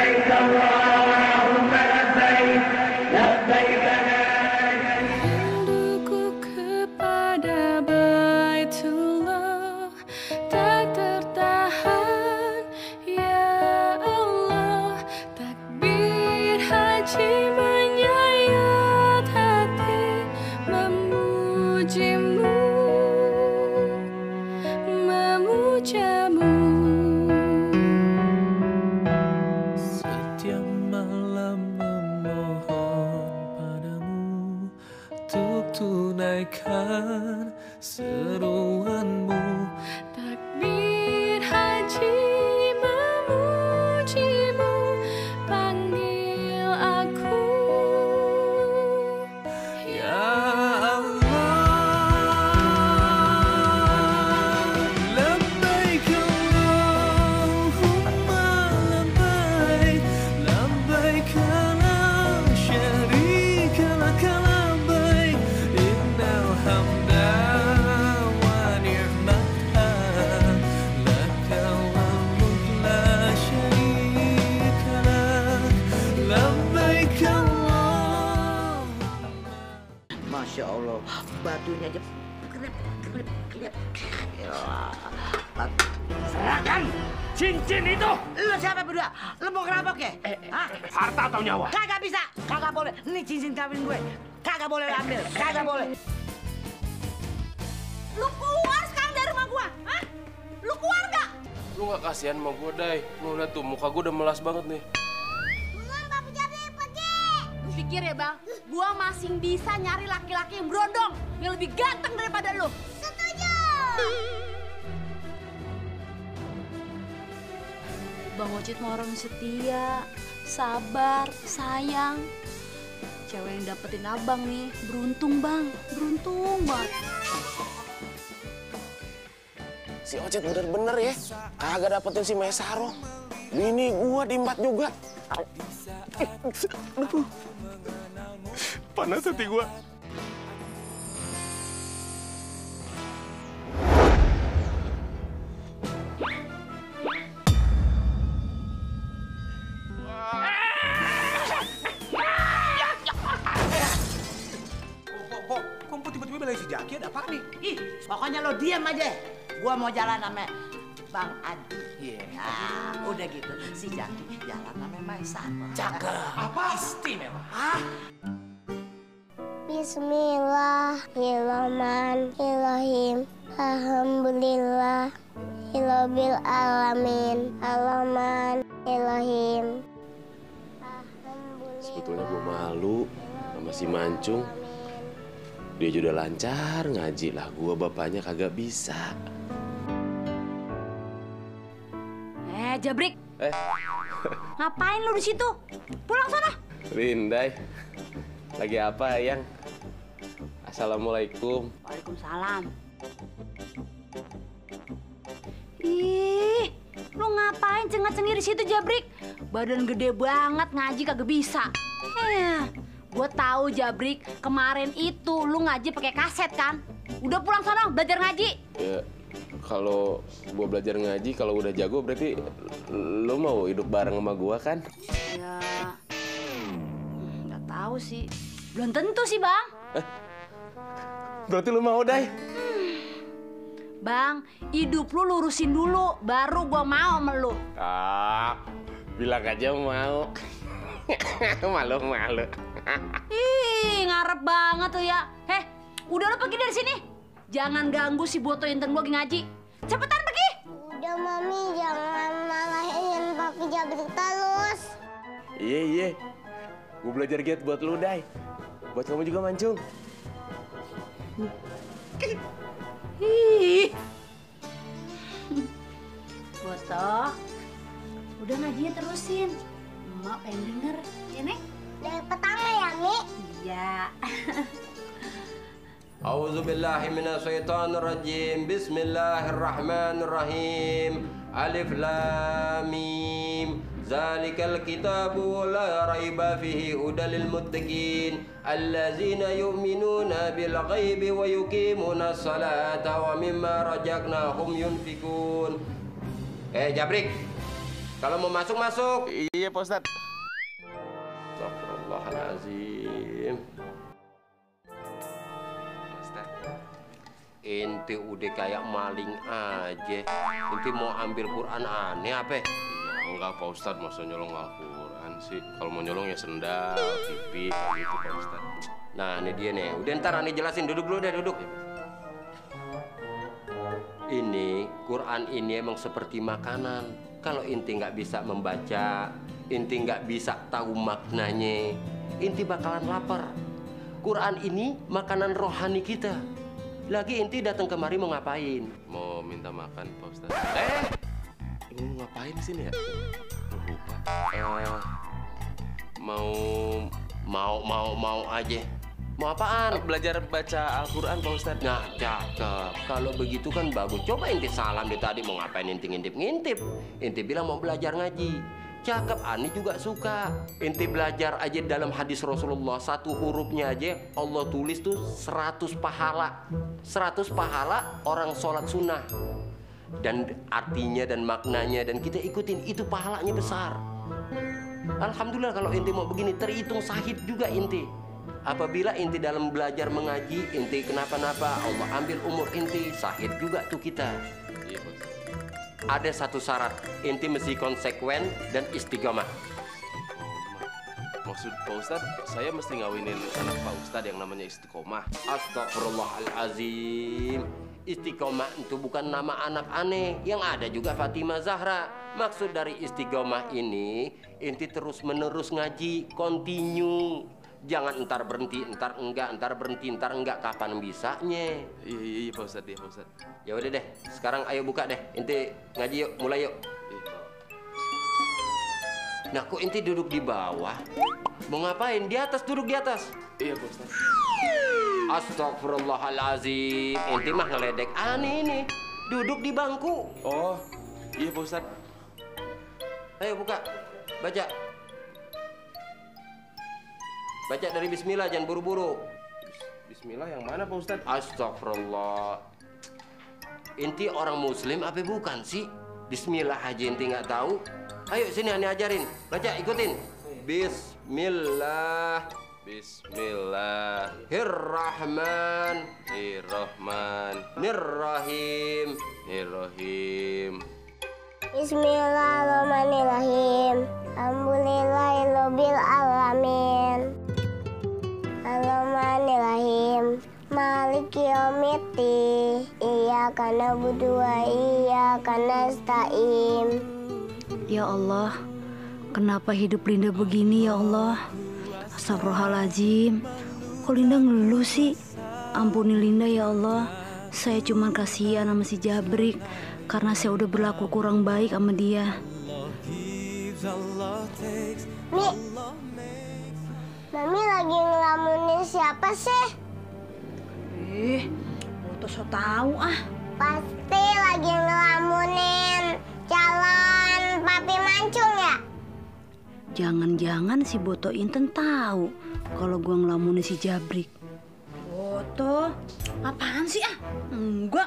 لبيك اللهم لبيك لبيك لا Rinduku kepada Baitullah tak tertahan, ya Allah. Takbir haji menyayat hati, memujimu, memujamu. Setiap malam memohon padamu untuk tunaikan seruanmu. Takbir haji memujimu, panggil aku, Ya Allah, labbaik Allahumma labbaik, labbaik la syarika laka labbaik, innal hamda wa ni'mata laka wal mulk la syarika lak, labbaik Allahumma. Masya Allah, batunya aja kelip. Serahkan cincin itu. Lu siapa berdua? Lu mau ngerampok ya? Hah? Harta atau nyawa? Kagak bisa, kagak boleh. Ini cincin kawin gue. Kagak boleh lu ambil, kagak boleh. Lu keluar sekarang dari rumah gua, hah? Lu keluar gak? Lu gak kasihan sama gue, Day? Lu liat tuh, muka gue udah melas banget nih. Lu pikir ya bang, gua masih bisa nyari laki-laki yang berondong, yang lebih ganteng daripada lu. Setuju. Bang Ocit mah orang setia, sabar, sayang. Cewek yang dapetin abang nih, beruntung bang, beruntung banget. Si Ocit bener-bener ya, kagak dapetin si Mesaro. Bini gua diembat juga. Aduh, panas hati gua. Kok tiba-tiba belain si Jaki, ada apa nih? Ih, pokoknya lo diam aja. Gua mau jalan sama Bang Adi. Iya. Nah, udah gitu. Si Jaki jalan sama Maisa. Cakep. Apa? Istimewa. Hah? Bismillahirrahmanirrahim. Alhamdulillah. Rabbil alamin. Alhamdulillahirrahim. Sebetulnya gua malu sama si Mancung. Dia juga udah lancar ngaji lah, gua bapaknya kagak bisa. Jabrik. Ngapain lu di situ? Pulang sana. Rindai, lagi apa, Yang? Assalamualaikum. Waalaikumsalam. Ih, lu ngapain cengat-cengir di situ, Jabrik? Badan gede banget, ngaji kagak bisa. Gue tahu Jabrik, kemarin itu lu ngaji pakai kaset kan? Udah pulang sana belajar ngaji. Ya, kalau gua belajar ngaji, kalau udah jago berarti lu mau hidup bareng sama gua kan? Ya, nggak tahu sih. Belum tentu sih bang. Berarti lu mau, Day? Bang, hidup lu lurusin dulu, baru gua mau sama lu. Ah, bilang aja mau. Malu-malu. Ih, ngarep banget tuh ya. Udah lu pergi dari sini. Jangan ganggu si Boto Inten gua lagi ngaji. Cepetan pergi. Udah Mami, jangan marahin Papi Jabrik terus. Iya. Gua belajar giat buat lu, Day. Buat kamu juga, Mancung. Ih. Boto, udah ngajinya terusin. Emak pengen denger, ya Nek? Dari pertama ya, Mi? Iya. أعوذ بالله من الشيطان الرجيم بسم الله الرحمن الرحيم ألف لام ميم ذلك الكتاب لا ريب فيه هدى للمتقين الذين يؤمنون بالغيب ويقيمون الصلاة ومما رزقناهم ينفقون. Jabrik, Kalau mau masuk, masuk. Iya, Pak Ustadz. Astagfirullahaladzim. Ente udah kayak maling aja. Ente mau ambil Quran aneh apa? Iya, enggak Pak Ustadz, masa nyolong Al-Quran sih. Kalau mau nyolong ya sendal, pipi, kayak gitu Pak Ustadz. Nah, ini dia nih. Udah ntar aneh jelasin. Duduk dulu deh, duduk. Ini, Quran ini emang seperti makanan. Kalau inti nggak bisa membaca, inti nggak bisa tahu maknanya, inti bakalan lapar. Quran ini makanan rohani kita. Lagi inti datang kemari mau ngapain? Mau minta makan Pak Ustadz. Mau ngapain di sini ya? Lupa. Mau aja. Mau apaan? Belajar baca Al-Quran Pak Ustadz. Nah, cakep. Kalau begitu kan bagus. Coba inti salam di tadi mau ngapain inti ngintip-ngintip. Inti bilang mau belajar ngaji. Cakep, Ani juga suka. Inti belajar aja dalam hadis Rasulullah. Satu hurufnya aja Allah tulis tuh 100 pahala. 100 pahala orang sholat sunnah. Dan artinya dan maknanya dan kita ikutin, itu pahalanya besar. Alhamdulillah kalau inti mau begini, terhitung sahid juga inti. Apabila inti dalam belajar mengaji, inti kenapa-napa, Allah ambil umur inti, sahid juga tuh kita. Iya Pak Ustadz. Ada satu syarat, inti mesti konsekuen dan istiqomah. Maksud Pak Ustadz, saya mesti ngawinin anak Pak Ustadz yang namanya istiqomah. Astagfirullahalazim. Istiqomah itu bukan nama anak aneh. Yang ada juga Fatimah Zahra. Maksud dari istiqomah ini, inti terus-menerus ngaji, continue. Jangan entar berhenti, entar enggak, entar berhenti, entar enggak. Kapan bisanya? Iya Pak Ustadz, iya Pak Ustadz. Ya udah deh, sekarang ayo buka deh. Inti ngaji yuk, mulai yuk. Nah, kok inti duduk di bawah? Mau ngapain? Di atas, duduk di atas. Iya Pak Ustadz. Astagfirullahalazim. Inti mah ngeledek aneh ini. Duduk di bangku. Oh, iya Pak Ustadz. Ayo buka, baca. Baca dari bismillah, jangan buru-buru. Bismillah yang mana Pak Ustadz? Astagfirullah. Inti orang muslim apa bukan sih? Bismillah aja inti nggak tahu. Ayo sini aneh ajarin. Baca, ikutin. Bismillah. Bismillahirrahmanirrahim. Bismillahirrahmanirrahim. Alhamdulillahirabbil alamin. Ar-Rahmanir-Rahim. Maliki yaumiddin. Iyyaka na'budu wa iyyaka nasta'in. Ya Allah, kenapa hidup Linda begini ya Allah? Astagfirullahaladzim. Kok Linda ngeluh sih? Ampuni Linda ya Allah. Saya cuma kasihan sama si Jabrik karena saya udah berlaku kurang baik sama dia. Mi, Mami lagi ngelamunin siapa sih? Boto so tahu ah. Pasti lagi ngelamunin calon Papi Mancung ya? Jangan-jangan si Boto Inten tahu kalau gua ngelamunin si Jabrik. Boto, apaan sih ah? Enggak.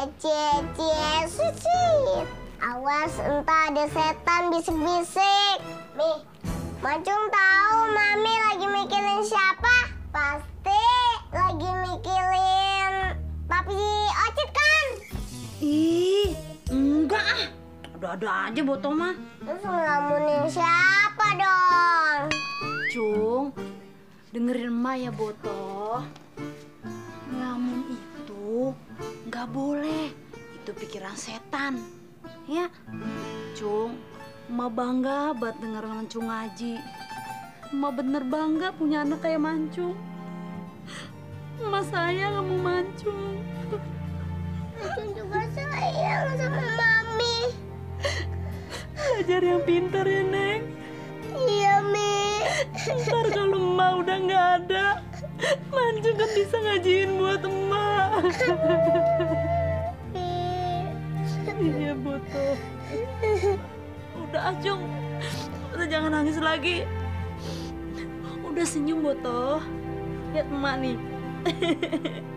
Suci. Awas entah ada setan bisik-bisik. Mi, Mancung tahu Mami lagi mikirin siapa? Pasti lagi mikirin Papi Ocit kan? Ih, enggak ah. Ada-ada aja Boto mah. Terus ngelamunin siapa dong? Cung, dengerin emak ya Boto. Ngelamun itu nggak boleh. Itu pikiran setan. Ya, Cung, emak bangga buat denger Mancung ngaji. Emak bener bangga punya anak kayak Mancung. Emak sayang sama Mancung. Mancung juga sayang sama Mami. Belajar yang pintar ya, Neng. Iya, Mi. Ntar kalau emak udah nggak ada, Mancung kan bisa ngajiin buat emak. Iya, Boto. Udah, Acung. Udah jangan nangis lagi. Udah senyum, Boto. Lihat emak nih.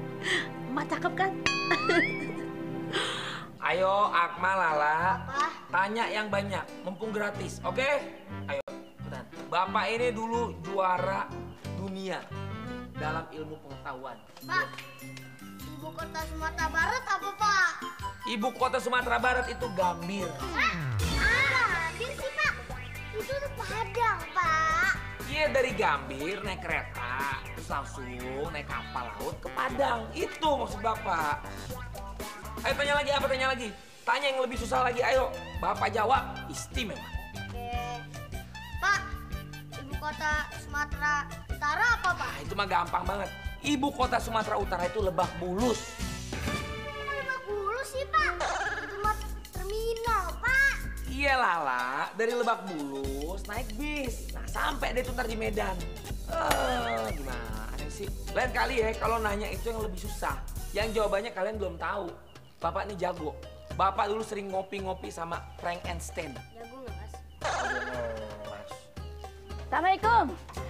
Emak cakep kan? Ayo, Akmal, Lala. Tanya yang banyak, mumpung gratis, oke? Ayo, cepetan. Bapak ini dulu juara dunia dalam ilmu pengetahuan. Pak, ibu kota Sumatera Barat apa, Pak? Ibu kota Sumatera Barat itu Gambir. Gambir sih, Pak. Itu tuh Padang, Pak. Iya, dari Gambir naik kereta, terus langsung naik kapal laut ke Padang. Itu maksud Bapak. Ayo tanya lagi, apa tanya lagi? Tanya yang lebih susah lagi, ayo. Bapak jawab, istimewa. Oke. Pak, ibu kota Sumatera Utara apa, Pak? Itu mah gampang banget. Ibu kota Sumatera Utara itu Lebak Bulus. Kok Lebak Bulus sih, Pak? Itu mah terminal, Pak. Iya Lala, dari Lebak Bulus naik bis. Nah sampai deh tuh ntar di Medan. Gimana sih? Lain kali ya kalau nanya itu yang lebih susah. Yang jawabannya kalian belum tahu. Bapak ini jago. Bapak dulu sering ngopi-ngopi sama Frank Einstein. Jago nggak, Mas? Mas. Assalamualaikum.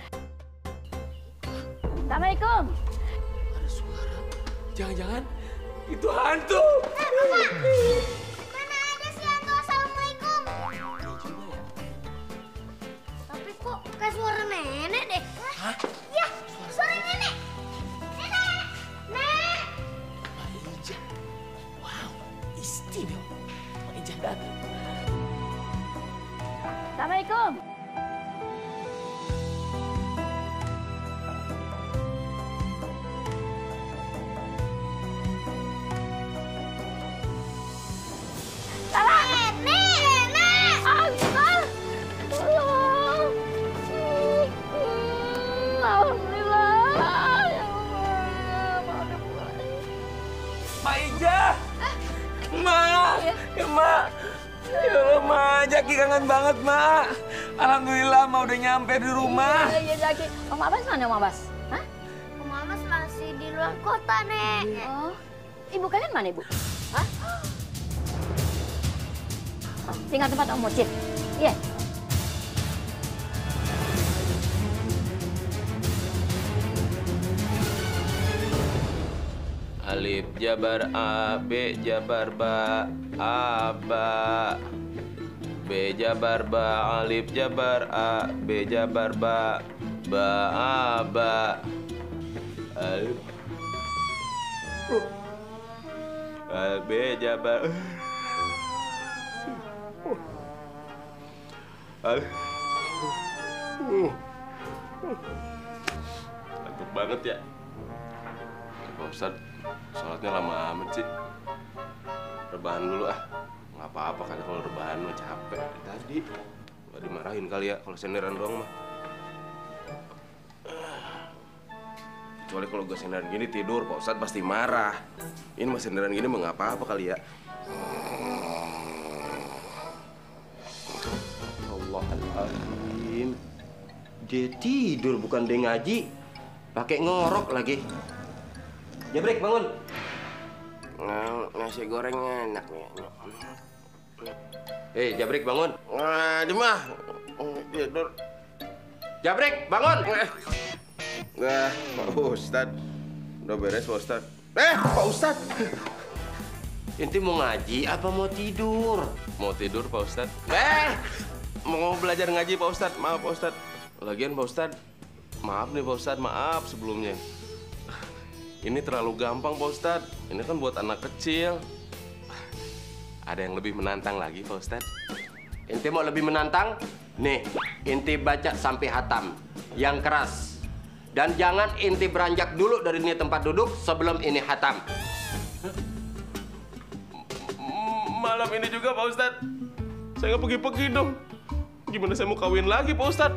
Assalamualaikum. Ada suara. Jangan-jangan itu hantu. Bapak, mana ada sih hantu Assalamualaikum? Iya juga ya. Tapi kok kayak suara nenek deh. Hah? Iya, suara nenek. Nenek! Nek! Pak Ija. Wow, istimewa. Pak Ija datang. Assalamualaikum. Mak Ija! Mak! Ya, Mak! Ya Allah, Mak. Jaki kangen banget, Mak. Alhamdulillah, Mak udah nyampe di rumah. Iya, Jaki. Om Abbas mana, Om Abbas? Hah? Om Abbas masih di luar kota, Nek. Oh, ibu kalian mana, Ibu? Hah? Oh, tinggal tempat Om Mocit. Iya. Alif jabar A, B jabar ba, A ba. B jabar ba, alif jabar A, B jabar ba, A ba. Alif. B jabar. Alif. Ngantuk banget ya. Pak Ustadz, sholatnya lama amat sih. Rebahan dulu ah. Nggak apa-apa kan kalau rebahan mah capek. Tadi nggak dimarahin kali ya kalau senderan doang mah. Kecuali kalau gue senderan gini tidur, Pak Ustadz pasti marah. Ini mah senderan gini mah nggak apa-apa kali ya. Allahuadzim. Dia tidur bukan dia ngaji. Pakai ngorok lagi. Jabrik, bangun. Nasi gorengnya enak nih. Jabrik, bangun. Dimah. Tidur. Jabrik, bangun. Nah, Pak Ustadz. Udah beres, Pak Ustadz. Pak Ustadz. Inti mau ngaji apa mau tidur? Mau tidur, Pak Ustadz. Mau belajar ngaji, Pak Ustadz. Maaf, Pak Ustadz. Lagian, Pak Ustadz. Maaf nih, Pak Ustadz. Maaf sebelumnya. Ini terlalu gampang, Pak Ustadz. Ini kan buat anak kecil. Ada yang lebih menantang lagi, Pak Ustadz. Inti mau lebih menantang? Nih, inti baca sampai hatam. Yang keras. Dan jangan inti beranjak dulu dari ini tempat duduk sebelum ini hatam. Malam ini juga, Pak Ustadz. Saya nggak pergi-pergi dong. Gimana saya mau kawin lagi, Pak Ustadz?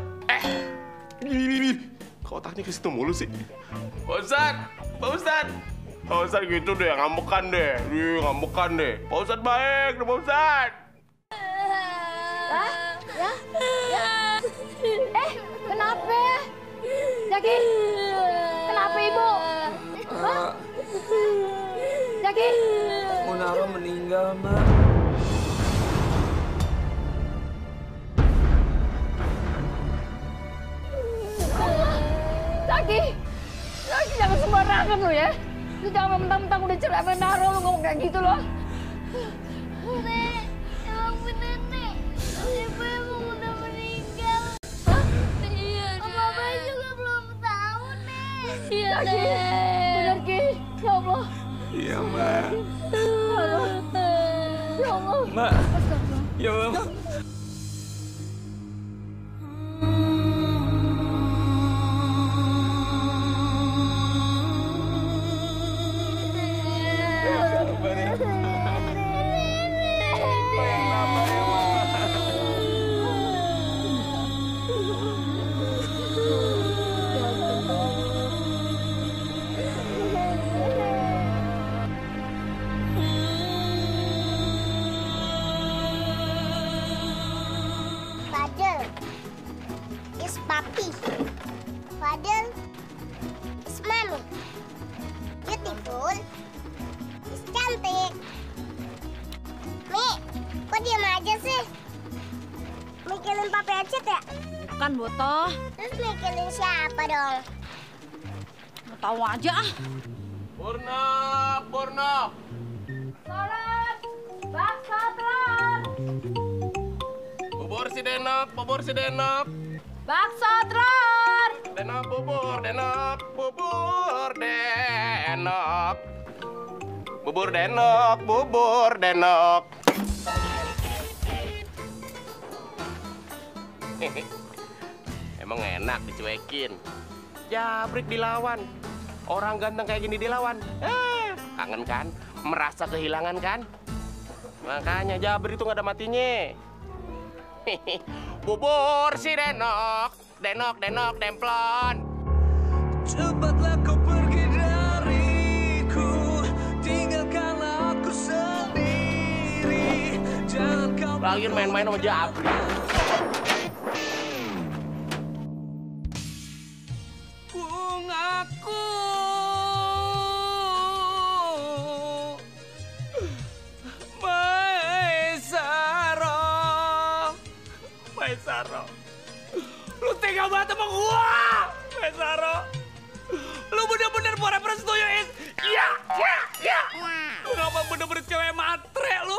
Kok otaknya ke situ mulu sih? Pak Ustadz! Pak Ustadz! Pak Ustadz gitu deh, ngambekan deh. Ngambekan deh. Pak Ustadz baik, Pak Ustadz! Hah? Ya? Kenapa? Jaki? Kenapa, Ibu? Hah? Jaki? Munaro meninggal, Mak. Jaki, jangan sembarangan lo ya. Lu jangan mentang-mentang udah cerai sama Naro lu ngomong kayak gitu loh. Nek, emang bener Benar Ki. Benar Ki. Ya Allah. Iya, Mbak. Ya Allah. Mbak. Ya Allah. Fadel is papi. Fadel is mami. Beautiful is cantik. Mi, kok diam aja sih? Mikirin papi Acit ya? Bukan, Botoh. Terus mikirin siapa dong? Nggak tahu aja ah. Purno. Salat. Bakso telur. Bubur si Denok. Bakso telur. Denok, bubur Denok. Bubur Denok. Emang enak dicuekin. Jabrik dilawan. Orang ganteng kayak gini dilawan. Kangen kan? Merasa kehilangan kan? Makanya Jabrik itu nggak ada matinya. Bubur si Denok demplon. Cepatlah kau pergi dariku, tinggalkanlah aku sendiri. Jangan kau Lagi main-main sama Jabrik. bungaku. Maesaro, lu tega banget sama gua, Maesaro. Lu bener-bener pura persetuju, Is. Iya. Lu ngapa bener-bener cewek matre lu?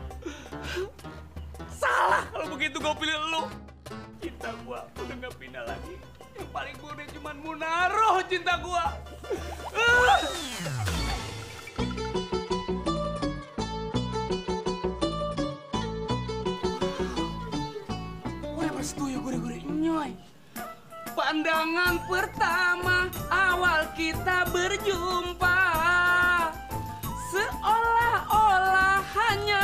Salah kalau begitu gua pilih lu. Cinta gua udah gak pindah lagi. Yang paling gua udah cuman Munaroh cinta gua. Setuju gurih-gurih nyoy. Pandangan pertama awal kita berjumpa, seolah-olah hanya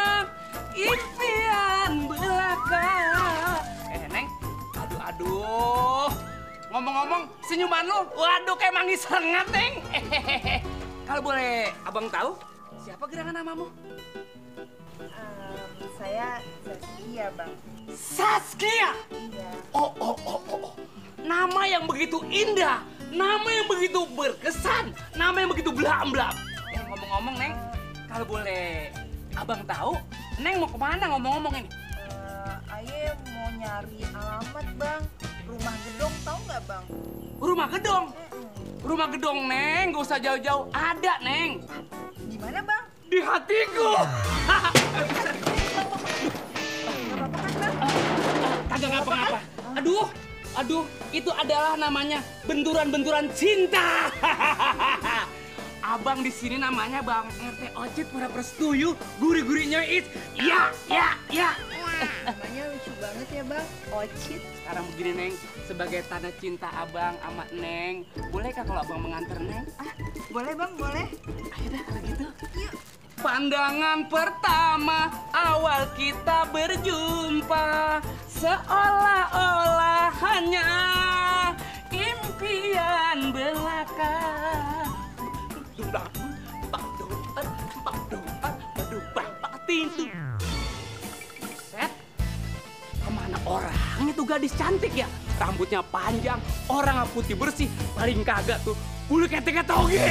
impian belaka. Neng, aduh. Ngomong-ngomong, senyuman lu, waduh kayak manggis rengat, Neng. Kalau boleh abang tahu, siapa gerangan namamu? Saya Saskia, Bang. Saskia? Iya. Oh. Nama yang begitu indah, nama yang begitu berkesan, nama yang begitu belam-belam. Ngomong-ngomong, Neng, kalau boleh abang tahu, Neng mau kemana ngomong-ngomong ini? Aye mau nyari alamat, Bang. Rumah Gedong, tahu nggak, Bang? Rumah Gedong? Rumah Gedong, Neng, gak usah jauh-jauh. Ada, Neng. Di mana, Bang? Di hatiku. Kagak ngapa-ngapa. Aduh, itu adalah namanya benturan-benturan cinta. Abang di sini namanya Bang RT Ocit pura persetuju, gurih-gurihnya Is. Ya. Namanya lucu banget ya, Bang. Ocit. Sekarang begini, Neng, sebagai tanda cinta Abang sama Neng, bolehkah kalau Abang mengantar Neng? Boleh, Bang, boleh. Ayo dah kalau gitu. Yuk. Pandangan pertama awal kita berjumpa, seolah-olah hanya impian belaka. Set, kemana orangnya tuh gadis cantik ya? Rambutnya panjang, orangnya putih bersih, paling kagak tuh bulu ketek toge.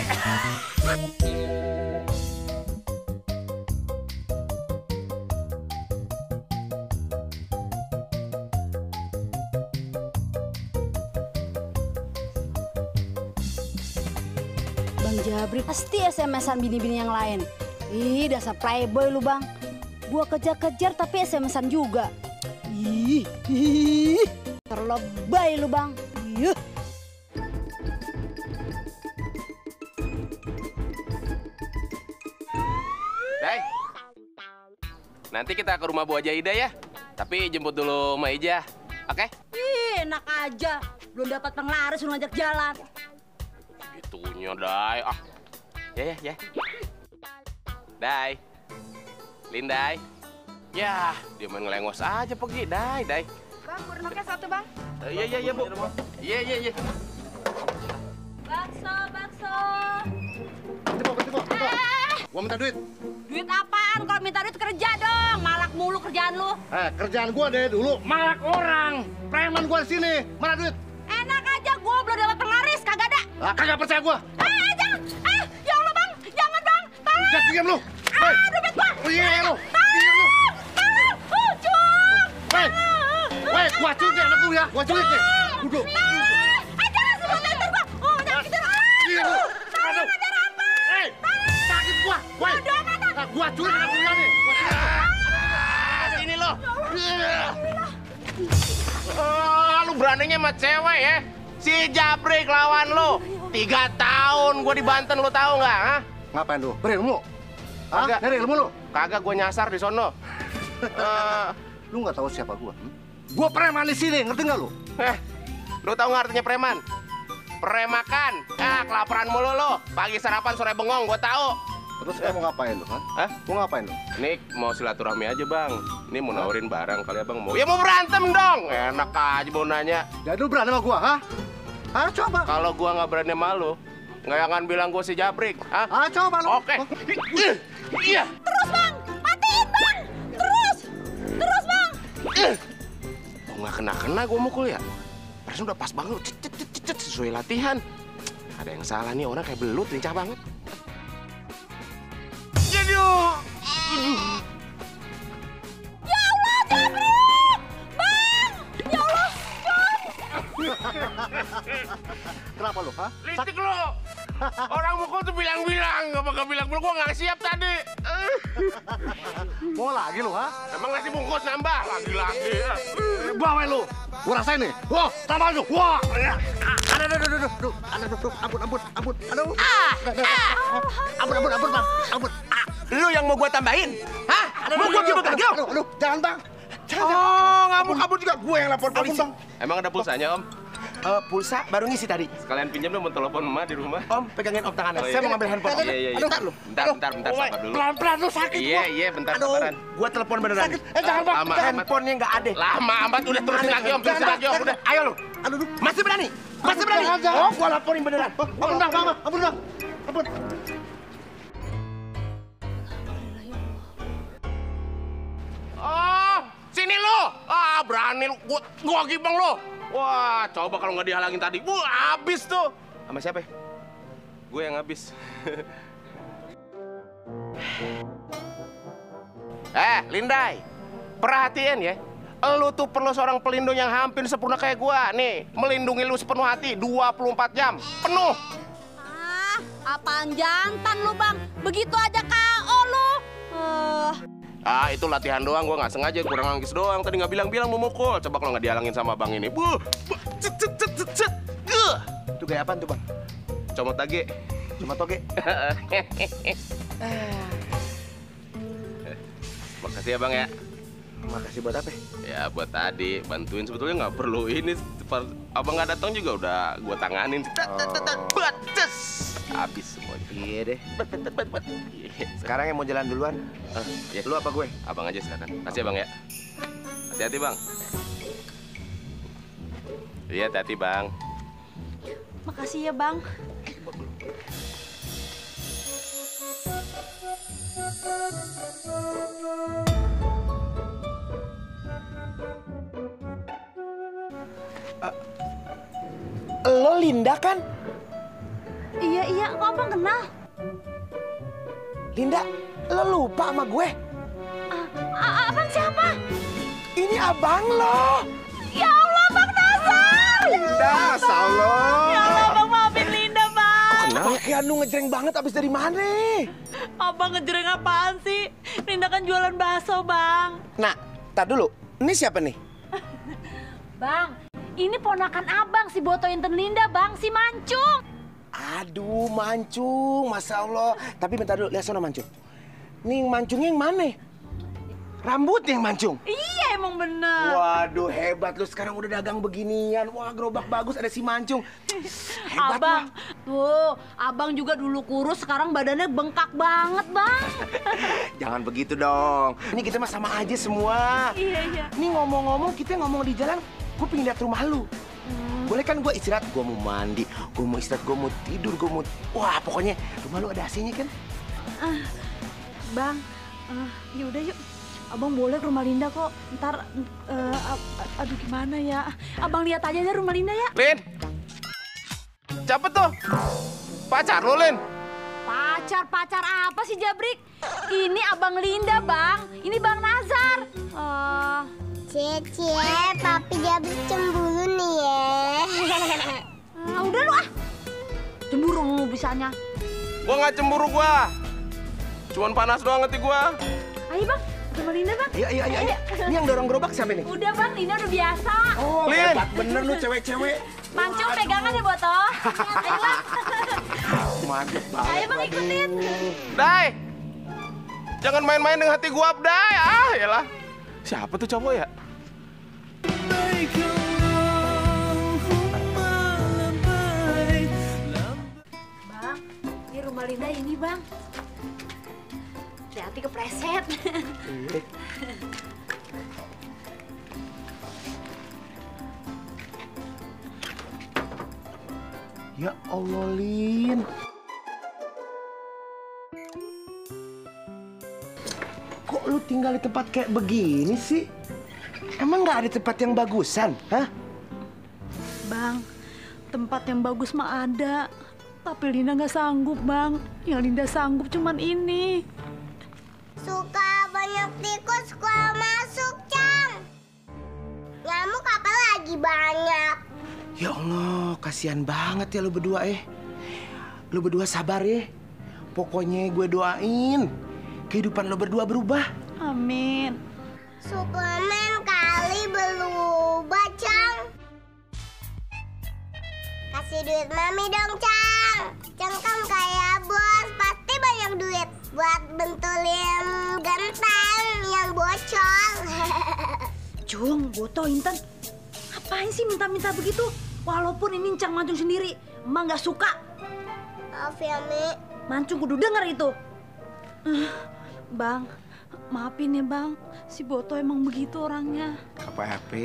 Bang Jabrik pasti SMS-an bini-bini yang lain. Ih, dasar playboy lu, Bang. Gua kejar-kejar tapi SMS-an juga. Ih, terlebay lu, Bang. Ih. Nanti kita ke rumah Bu Haja Ida ya. Tapi jemput dulu Ma Ija, oke? Ih, enak aja. Belum dapat penglaris lu ngajak jalan. Gitunya, Day. Ah. Ya. Day. Lindai. Ya, dia main ngelengos aja pergi, Day. Bang, kurunoknya satu, Bang. Iya, Bu. Iya. Bakso. Ketemu. Gua minta duit. Duit apaan? Kalau minta duit kerja dong. Malak mulu kerjaan lu. Kerjaan gua deh dulu malak orang. Preman gua di sini. Mana duit? Enak aja, gua belum dapat penglaris, kagak ada. Kagak percaya gua. Jangan. Ya Allah, Bang. Jangan, Bang. Tolong. Jangan diam lu. Dompet gua. Iya lu. Tolong. Weh, gua culik anak lu ya. Gua culik nih. Duduk. Jangan semua ntar gua. Jangan gitu. Iya lu. Aduh. Sakit gua. Gua culik anak lu ya nih. Sini lo. Lu beraninya sama cewek ya? Si Jabrik lawan lu. 3 tahun gua di Banten, lu tahu nggak? Hah? Ngapain lu? Beri ilmu. Kagak. Dari ilmu lu. Kagak, gua nyasar di sono. Lu nggak tahu siapa gua? Gua preman di sini, ngerti nggak lu? Lu tahu nggak artinya preman? Premakan. Kelaparan mulu lu. Pagi sarapan, sore bengong, gua tahu. Terus kamu mau ngapain lu? Hah? Mau ngapain lu? Ini mau silaturahmi aja, Bang. Ini mau nawarin barang kali ya, Bang. Ya mau berantem dong. Enak aja mau nanya. Jadi lu berani sama gua, hah? Coba. Kalau gua nggak berani sama lu, nggak akan bilang gua si Jabrik. Coba lu. Oke. Iya. Terus, Bang. Matiin, Bang. Terus, Bang. Kok nggak kena gua mukul ya? Perasaan udah pas banget. Cet, sesuai latihan. Ada yang salah nih, orang kayak belut, lincah banget. Aduh. Ya Allah, Jabrik! Bang! Ya Allah, Bang! Kenapa lu, hah? Listik lu! Orang mukul tuh bilang-bilang, gak bakal bilang gua nggak siap tadi. Mau lagi lu, hah? Emang ngasih bungkus nambah? Lagi-lagi. Bawa lu. Gua rasain nih. Wah, tambah lu. Wah. Aduh. Ampun. Aduh. Ampun. Lu yang mau gua tambahin? Hah? Mau gua gibet lagi? Aduh, jangan, Bang. Ngabur juga gue yang lapor polisi. Bang. Emang ada pulsanya, Om? Pulsa baru ngisi tadi. Sekalian pinjam dong, mau telepon emak di rumah. Om, pegangin Om tangannya. Oh, iya. Saya mau ngambil handphone. Iya. Bentar lu. Bentar, sabar dulu. Pelan-pelan lu sakit gua. Iya, bentar, Aduh, sabaran. gua telepon beneran. Sakit. Jangan, Bang. Lama, Handphonenya nggak ada. Lama amat, udah terusin lagi, Om. Terusin lagi, Om. Udah. Ayo lu. Aduh. Masih berani? Jangan. Oh, gua laporin beneran. Ampun, Bang. Ampun. Oh, sini lu. Berani lu. Gua gibang lu. Wah, coba kalau nggak dihalangin tadi. Habis tuh. Sama siapa? Gue yang habis. Lindai. Perhatian ya. Lu tuh perlu seorang pelindung yang hampir sempurna kayak gua. Nih, melindungi lu sepenuh hati 24 jam. Penuh. Apaan jantan lu, Bang? Begitu aja KO lu. Itu latihan doang, gua nggak sengaja, kurang anggis doang. Tadi nggak bilang-bilang mau mukul. Coba kalau nggak dihalangin sama Bang ini. Cet. Itu gaya apaan tuh, Bang? Comot lagi. Cuma toge. Makasih ya, Bang ya. Makasih buat apa? Ya buat tadi bantuin, sebetulnya nggak perlu ini. Abang nggak datang juga udah gua tanganin. Bates. Habis semuanya. Iya deh. Sekarang yang mau jalan duluan. Ya. Lu apa gue? Abang aja sekarang. Kasih ya, Bang ya. Hati-hati, Bang. Iya, hati-hati, Bang. Makasih ya, Bang. Lo Linda kan? Iya, kok Abang kenal? Linda, lo lupa sama gue? Abang siapa? Ini abang lo. Ya Allah, Bang Nasar! Linda, asal lo. Ya Allah, Bang, maafin Linda, Bang. Kenapa? Pakaian lu ngejreng banget, abis dari mana? Abang ngejreng apaan sih? Linda kan jualan bakso, Bang. Nah, tar dulu. Ini siapa nih? Bang, ini ponakan Abang, si Boto Inten Linda, Bang, si Mancung. Aduh, Mancung, Masya Allah. Tapi bentar dulu, lihat sana Mancung. Nih Mancungnya yang mana? Rambutnya yang mancung? Iya, emang bener. Waduh, hebat lu sekarang udah dagang beginian. Wah, gerobak bagus ada si mancung. Hebat, Abang, tuh, abang juga dulu kurus, sekarang badannya bengkak banget, Bang. Jangan begitu dong. Ini kita mah sama aja semua. Iya. Ini ngomong-ngomong, kita ngomong di jalan, gue pengen lihat rumah lu. Boleh kan gue istirahat? Gue mau mandi, gue mau istirahat, gue mau tidur, gue mau... Wah, pokoknya rumah lu ada AC-nya kan? Bang, yaudah yuk. Abang boleh ke rumah Linda kok. Ntar, aduh gimana ya. Abang lihat aja deh rumah Linda ya. Lin! Siapa tuh? Pacar lu, Lin? Pacar apa sih, Jabrik? Ini Abang Linda, Bang. Ini Bang Nazar. Cie, papi Jabrik cemburu nih ya. Udah lu ah. Cemburu lu bisanya. Gua nggak cemburu gua. Cuman panas doang hati gua. Ayo, Bang. Rumah Linda, Bang. Ayo. Ini yang dorong gerobak siapa nih? Udah, Bang. Linda udah biasa. Oh, hebat bener lu cewek-cewek. Mancung pegangan ya, Boto. Ayo, Bang. Mantep banget. Ayo, Bang, ikutin. Dai! Jangan main-main dengan hati gua, Dai. Ah, yalah. Siapa tuh cowok ya? Bang, ini rumah Linda ini, Bang. Hati-hati kepreset. Ya Allah, Lin. Kok lu tinggal di tempat kayak begini sih? Emang nggak ada tempat yang bagusan, hah? Bang, tempat yang bagus mah ada. Tapi Linda nggak sanggup, Bang. Yang Linda sanggup cuman ini. Suka banyak tikus keluar masuk, Cang. Nyamuk apa lagi banyak? Ya Allah, kasihan banget ya lu berdua Lu berdua sabar ya. Pokoknya gue doain kehidupan lu berdua berubah. Amin. Suplemen kali berubah, Cang. Kasih duit mami dong, Cang. Cang kan kayak bos, pasti banyak duit buat bentulin genteng yang bocor. Cung, Boto, Intan. Ngapain sih minta-minta begitu? Walaupun ini Cang Mancung sendiri, Emak nggak suka. Maaf ya, Mi. Mancung kudu denger itu. Bang, maafin ya, Bang. Si Boto emang begitu orangnya. Apa-apa.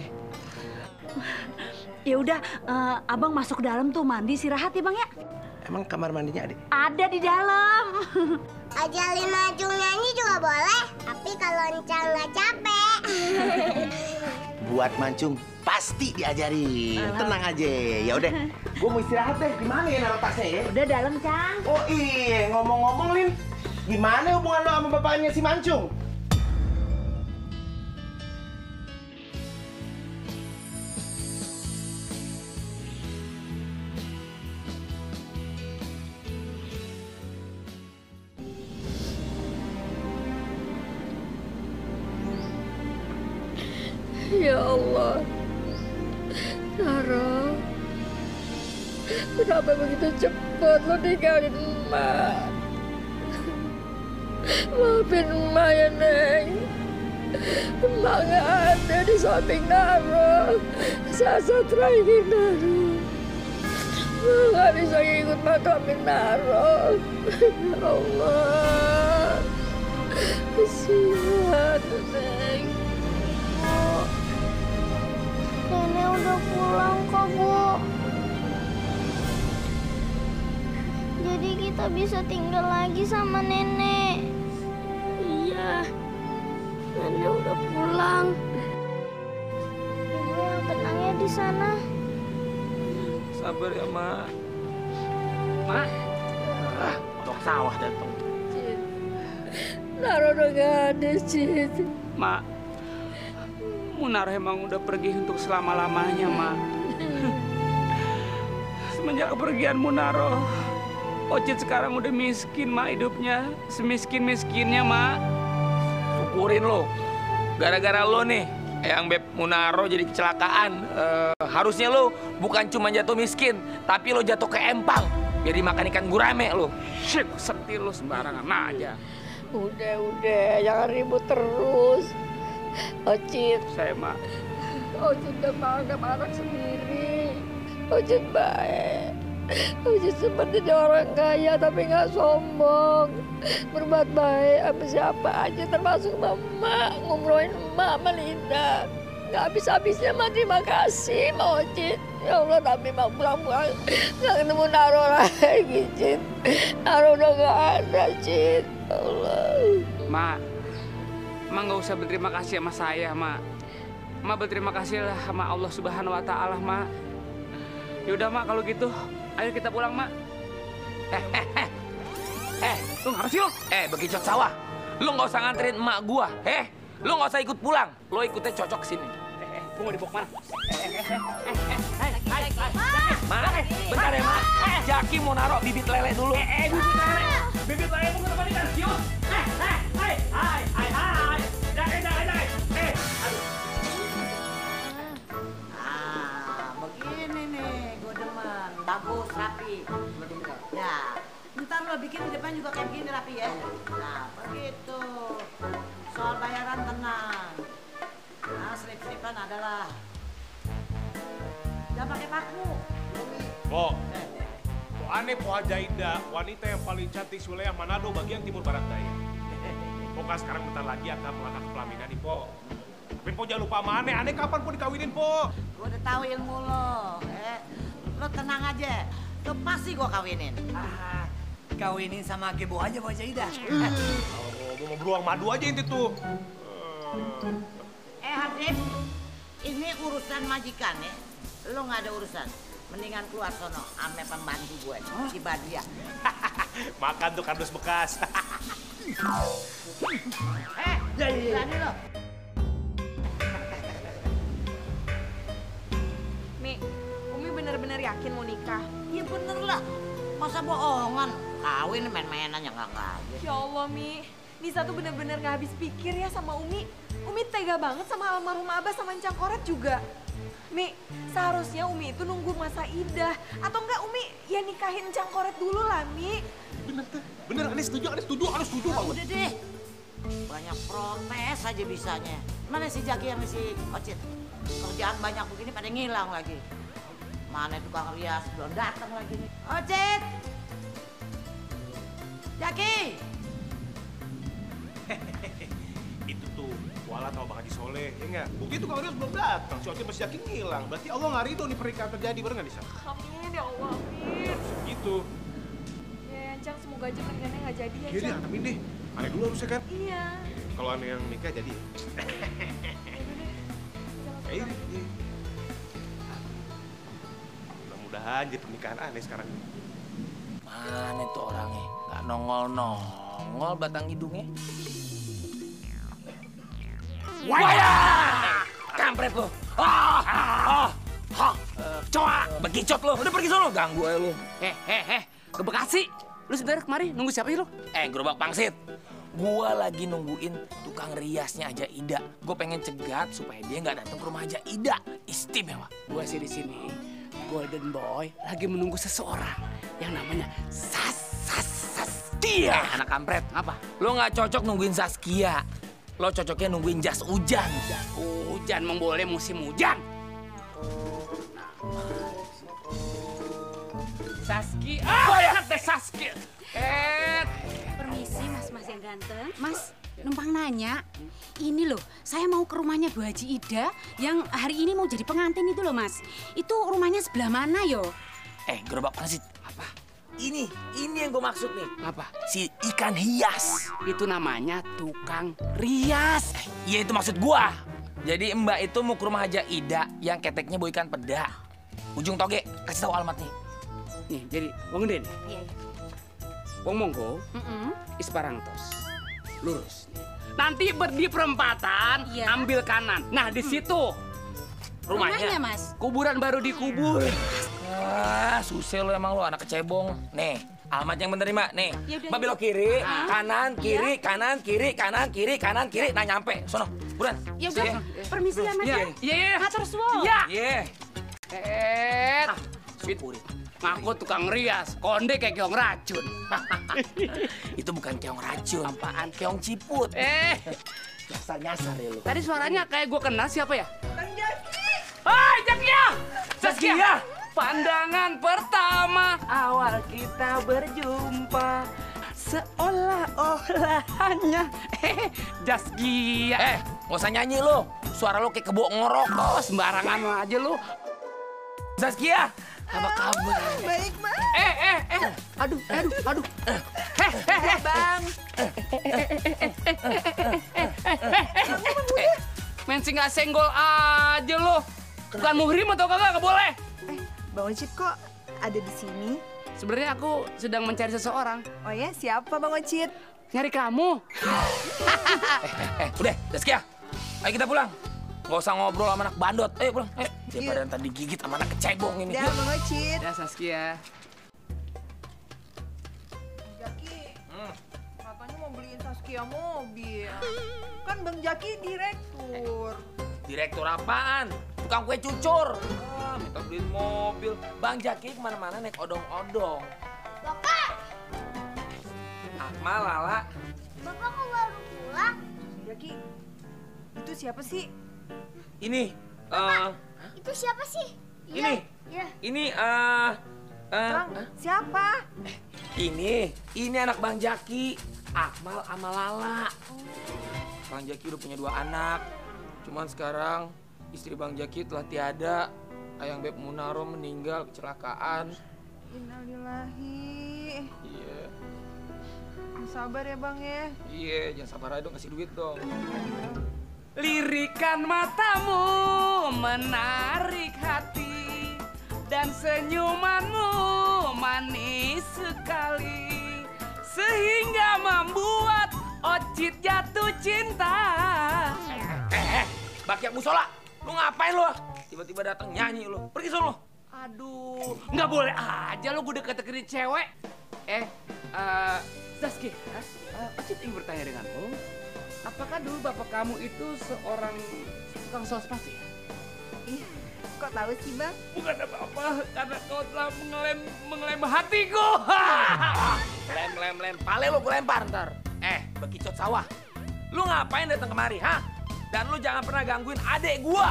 Ya udah, Abang masuk ke dalam tuh mandi, istirahat ya, Bang ya. Emang kamar mandinya ada? Ada di dalam. Ajalin Mancung nyanyi juga boleh, tapi kalau Cang nggak capek. Buat Mancung pasti diajarin. Tenang aja. Ya udah, gua mau istirahat deh. Gimana ya naruh tasnya ya? Udah dalam, Cang. Oh iya, ngomong-ngomong, Lin. Gimana hubungan lo sama bapaknya si Mancung? Ya Allah, Nara, kenapa begitu cepat lo tinggalin emak? Maafin emak ya, Neng. Emak gak ada di samping Nara saat terakhir Nara. Emak gak bisa ikut makamin Nara. Ya Allah, kasihan, Neng. Nenek udah pulang kok, Bu. Jadi kita bisa tinggal lagi sama nenek. Iya, nenek udah pulang. Ibu yang tenangnya di sana. Sabar ya, Mak. Mak. Dok sawah datang. Nara udah gak ada, Cid. Mak, Munarah emang udah pergi untuk selama-lamanya, Mak. Semenjak kepergian Munarah, Ocit sekarang udah miskin, Mak, hidupnya. Semiskin-miskinnya, Mak. Syukurin lo. Gara-gara lo nih, Eyang Beb Munarah jadi kecelakaan. Harusnya lo bukan cuma jatuh miskin, tapi lo jatuh ke empang. Biar dimakan ikan gurame lo. Shit, sedih lo sembarangan aja. Udah, jangan ribut terus. Ocit. Saya, Mak. Ocit udah menganggap anak sendiri. Ocit baik. Ocit seperti orang kaya tapi nggak sombong. Berbuat baik sama siapa aja termasuk Mama. Ngumrohin Emak sama Linda. Nggak habis-habisnya Mak terima kasih Mak Ocit. Ya Allah, tapi Mak pulang-pulang nggak ketemu Naro lagi, Cit. Naro udah nggak ada, Cit. Allah. Mak nggak usah berterima kasih sama saya, Mak. Mak berterima kasih lah sama Allah Subhanahu Wa Taala, Mak. Yaudah, Mak, kalau gitu, ayo kita pulang, Mak. Lu ngapa sih lu? Bekicot sawah. Lu nggak usah nganterin emak gua, Lu nggak usah ikut pulang. Lu ikutnya cocok sini. Gua mau dibawa kemana? Ma, bentar ya, Ma. Jaki mau naruh bibit lele dulu. Bibit lele mau ke tempat ikan. Hai. Jangan. Begini nih, gue demen. Bagus, rapi. Ya, ntar lo bikin di depan juga kayak begini rapi ya. Nah, begitu. Soal bayaran tenang. Nah, selip-selipan adalah. Jangan pakai paku. Po aneh Po Haja Ida, wanita yang paling cantik wilayah Manado bagian timur barat daya. Pokoknya sekarang bentar lagi akan melangkah ke pelaminan nih, Po. Tapi Po jangan lupa sama aneh kapan Po dikawinin, Po? Gue udah tahu ilmu lo, lo tenang aja. Lo pasti gue kawinin. Kawinin sama Gebo aja Po Haja Ida. Mau beruang madu aja inti tuh. Hadif, ini urusan majikan ya. Lo nggak ada urusan. Mendingan keluar sono ame pembantu gue, si Badia. Makan tuh kardus bekas. Berani lo. Mi, Umi bener-bener yakin mau nikah? Iya bener lah. Masa bohongan? Kawin main-mainan yang nggak aja. Ya Allah, Mi. Nisa tuh bener-bener gak habis pikir ya sama Umi. Umi tega banget sama almarhum Abah sama Encang Koret juga. Mi, seharusnya Umi itu nunggu masa idah. Atau enggak Umi ya nikahin Encang Koret dulu lah, Mi. Bener, aneh setuju banget. Udah deh. Banyak protes aja bisanya. Mana si Jaki sama si Ocit? Kerjaan banyak begini pada ngilang lagi. Mana tukang rias belum datang lagi nih. Ocit! Jaki! Itu tuh, Kuala tahu Bang Haji Soleh, ya nggak? Bukti tukang rias belum datang, si Ocit masih yakin ngilang. Berarti Allah nggak ridho nih pernikahan terjadi, bener nggak Nisa? Amin ya Allah, amin. Gitu. Ya Encang, semoga aja pernikahannya nggak jadi ya, Iya deh, Cang. amin deh. Aneh dulu harusnya kan? Iya. Kalau aneh yang nikah jadi. Iya. Mudah-mudahan jadi pernikahan aneh sekarang. Mana tuh orangnya? Gak nongol-nongol batang hidungnya. Waya! Kampret lo. Coba bekicot lo. Udah pergi sono, ganggu aja lo. Ke Bekasi. Lu sebentar kemari nunggu siapa sih lu? Gerobak pangsit. Gua lagi nungguin tukang riasnya Haja Ida. Gue pengen cegat supaya dia nggak datang ke rumah Haja Ida. Istimewa. Gua sih di sini. Golden Boy lagi menunggu seseorang yang namanya Saskia. Anak kampret. Apa? Lo nggak cocok nungguin Saskia. Lo cocoknya nungguin jas hujan. Hujan memboleh musim hujan. Saskia. Banyak deh Saskia. Permisi mas yang ganteng. Mas, numpang nanya. Ini loh, saya mau ke rumahnya Bu Haji Ida yang hari ini mau jadi pengantin itu loh mas. Itu rumahnya sebelah mana yo? Gerobak pangsit. Apa? Ini yang gue maksud nih. Apa? Si ikan hias. Itu namanya tukang rias. Iya itu maksud gua. Jadi Mbak itu mau ke rumah Haja Ida yang keteknya bau ikan peda. Ujung Toge, kasih tahu alamatnya. Nih, jadi Wong Gede nih. Iya. Wong Monggo, Isparangtos. Lurus. Nanti di perempatan, ambil kanan. Nah, di situ rumahnya. Mas. Kuburan baru dikubur. Susah lo emang lo anak kecebong. Nih, alamat yang bener Mbak. Nih, Yaudah, Mbak belok kiri, kanan, kiri, kanan, kiri, kanan, kiri, kanan, kiri. Nah, nyampe. Sono, buruan. Ya udah, permisi ya mas. Iya. Hatur suwun. Iya. Iya. Syukurin. Aku tukang rias, konde kayak keong racun. Itu bukan keong racun. Apaan? Keong ciput. Nyasar ya lu. Tadi suaranya kayak gue kenal, siapa ya? Bang Jaki! Hai, Jakia! Saskia! Pandangan pertama awal kita berjumpa seolah-olah hanya Zaskia. Nggak usah nyanyi lo. Suara lo kayak kebo ngorok. Oh, sembarangan aja lu. Zaskia, apa kabar? Baik, Bang. Aduh. Bang. Mensi nggak senggol aja lo. Bukan muhrim atau kagak boleh. Bang Ocit kok ada di sini? Sebenarnya aku sedang mencari seseorang. Oh ya, siapa Bang Ocit? Nyari kamu. Udah, Zaskia. Ayo kita pulang. Nggak usah ngobrol sama anak bandot. Ayo pulang. Daripada ntar digigit sama anak kecebong ini. Ya, Bang Ocit. Ya, Saskia. Jaki, katanya mau beliin Saskia mobil. Kan Bang Jaki direktur. Direktur apaan? Tukang kue cucur. Minta beliin mobil. Bang Jaki kemana-mana naik odong-odong. Bapak, Akmal, Lala. Bapak kok baru pulang? Jaki, itu siapa sih? Ini, Itu siapa sih? ini, Iya. ini, Bang, siapa? ini anak Bang Jaki. Akmal sama Lala. Bang Jaki udah punya 2 anak. Cuman sekarang istri Bang Jaki telah tiada. Ayang Beb Munaro meninggal kecelakaan. Innalillahi. Iya. Sabar ya Bang ya. Iya, jangan sabar aja dong, kasih duit dong. Lirikan matamu menarik hati dan senyumanmu manis sekali sehingga membuat Ocit jatuh cinta. Bakyak musola, lu ngapain lu? Tiba-tiba datang nyanyi lu. Pergi sono. Aduh, nggak boleh aja lo gue deket-deketin cewek. Zaskia, Ocit ingin bertanya denganmu. Apakah dulu bapak kamu itu seorang tukang sos sepatu ya? Ih, kok tahu sih Bang? Bukan apa-apa, karena kau telah mengelem hatiku. Lem, pale lu gue lempar ntar. Bekicot sawah. Lu ngapain datang kemari, ha? Dan lu jangan pernah gangguin adek gua.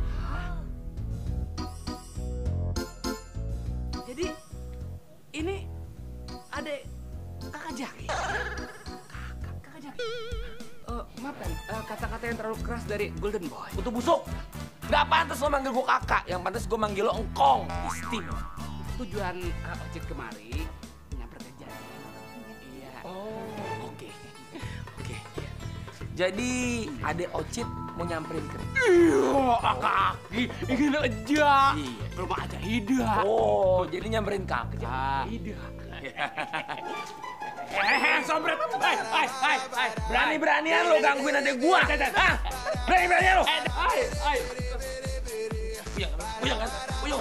Jadi, ini adek kakak Jaki. Kakak Jaki. Maaf kan, kata-kata yang terlalu keras dari Golden Boy. Kutu busuk. Gak pantas lo manggil gua kakak. Yang pantas gua manggil lo engkong. Istimewa. Tujuan Ocit kemari nyamper ke Jaki. Iya. Oh, oke. Jadi adek Ocit mau nyamperin ke. Iya, kaki ingin aja. Iya. Belum ada ide. Oh, jadi nyamperin kakak. Ide. Sombret. Hai. Berani-beranian lo gangguin adek gua. Hah? Berani-beranian lo. Puyeng kan?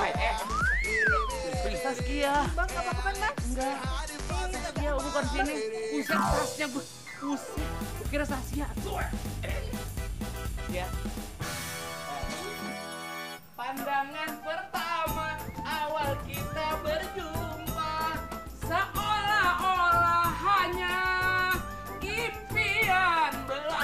Saskia. Bang, gak apa-apa kan Bang? Enggak. Saskia bukan sini. Buset, tasnya gue. Buset. Gue kira Saskia. Ya. Pandangan pertama awal kita berjumpa seolah-olah hanya impian belaka.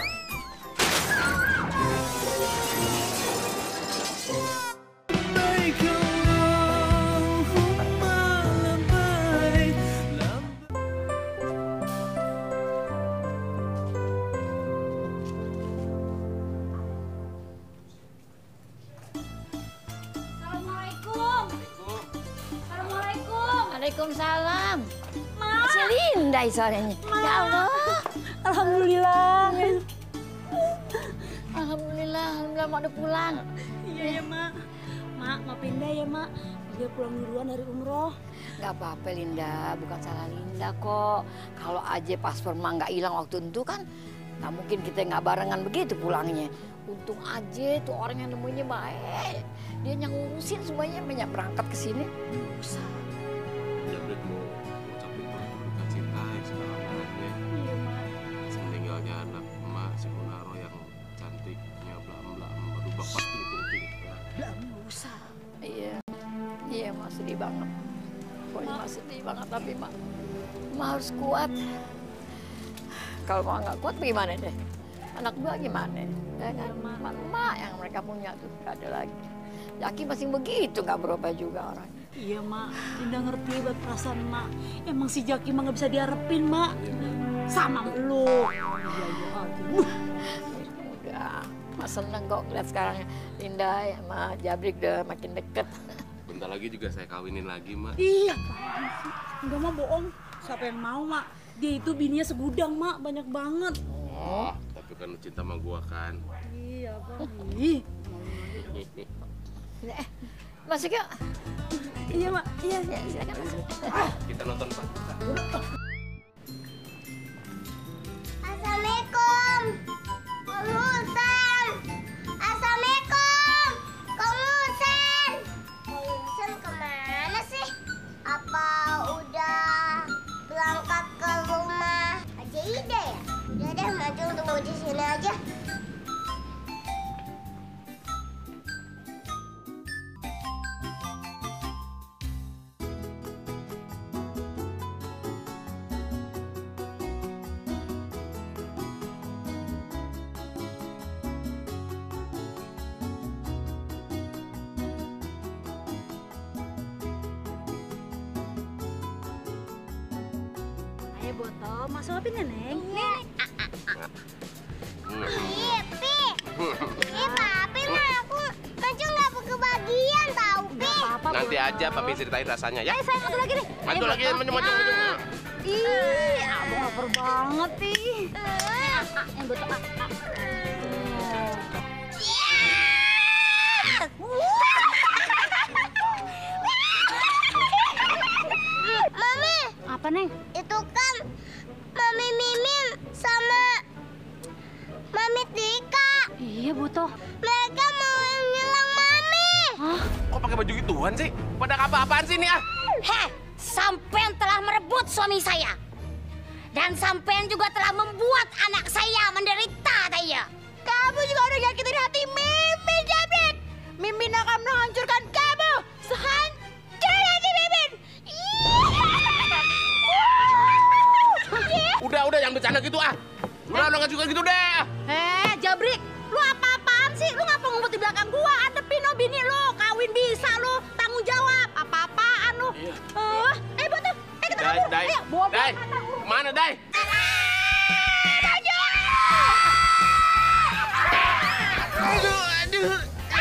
Waalaikumsalam. Masih Linda suaranya. Ya Allah. Alhamdulillah. Alhamdulillah Mak udah pulang. Iya ya Mak. Mak, mau pindah ya Mak. Dia pulang duluan dari umroh. Gak apa-apa Linda, bukan salah Linda kok. Kalau aja paspor Mak nggak hilang waktu itu kan, nggak mungkin kita nggak barengan begitu pulangnya. Untung aja tuh orang yang nemuinnya baik. Dia yang ngurusin semuanya, banyak berangkat ke sini. Usah. Jabrik mau ucapin pertunjukan cinta yang sebenarnya. Iya Mak. Meninggalnya anak emak si Munaro yang cantiknya belam-belam. Aduh bapak ting-ting. Belam usah. Iya, Mak sedih banget. pokoknya Mak sedih banget, tapi Mak harus kuat. Kalau Mak nggak kuat bagaimana deh? Anak dua gimana? Ya kan? Mak yang mereka punya tuh nggak ada lagi. Jaki masih begitu, nggak berubah juga orang. Iya, Mak. Dinda ngerti buat perasaan Mak. Emang si Jaki mah nggak bisa diharapin, Mak. Sama lu. Udah, Mak seneng kok lihat sekarang Linda sama Jabrik udah makin deket. Bentar lagi juga saya kawinin lagi, Mak. Iya, enggak mah bohong. Siapa yang mau, Mak? Dia itu bininya segudang, Mak. Banyak banget. Oh, tapi kan lu cinta sama gua kan. Iya, Bang. Ih. Masuk yuk. Iya, Mak. Iya, silakan masuk. Kita nonton, Pak. Assalamualaikum. Kang Husen. Assalamualaikum. Kang Husen. Kang Husen kemana sih? Apa udah berangkat ke rumah Haji Ida ya? Udah deh, Majung tunggu di sini aja. Ayo, botol. Mak suapin ya, Neng. Nih. Pi. Papi mah aku Majung nggak kebagian tau, Pi. Nanti aja Papi ceritain rasanya ya. Ayo, sayang, satu lagi deh. Maju lagi, maju. Ih, abang lapar banget, ih. Yang botol. Mami. Apa, Neng? Itu kan Mami Mimin sama Mami Tika. Iya, botol. Mereka mau nyelang Mami. Kok pakai baju gituan sih? Pada apa-apaan sih nih ah? Heh, sampean telah merebut suami saya. Dan sampean juga telah membuat anak saya menderita, Taya. Kamu juga udah nyakitin hati Mimin, Jabrik. Mimin akan menghancurkan kamu. Sehancur hati Mimin. Udah, yang bercanda gitu ah. Udah juga gitu deh. Jabrik, lu apa-apaan sih? Lu ngapa ngumpet di belakang gua? Adepin no bini lu, kawin bisa lu, tanggung jawab. Apa-apaan lu? Botol, kita kabur. Dai, Ayo, bawa Dai. Mana, Dai? Aduh.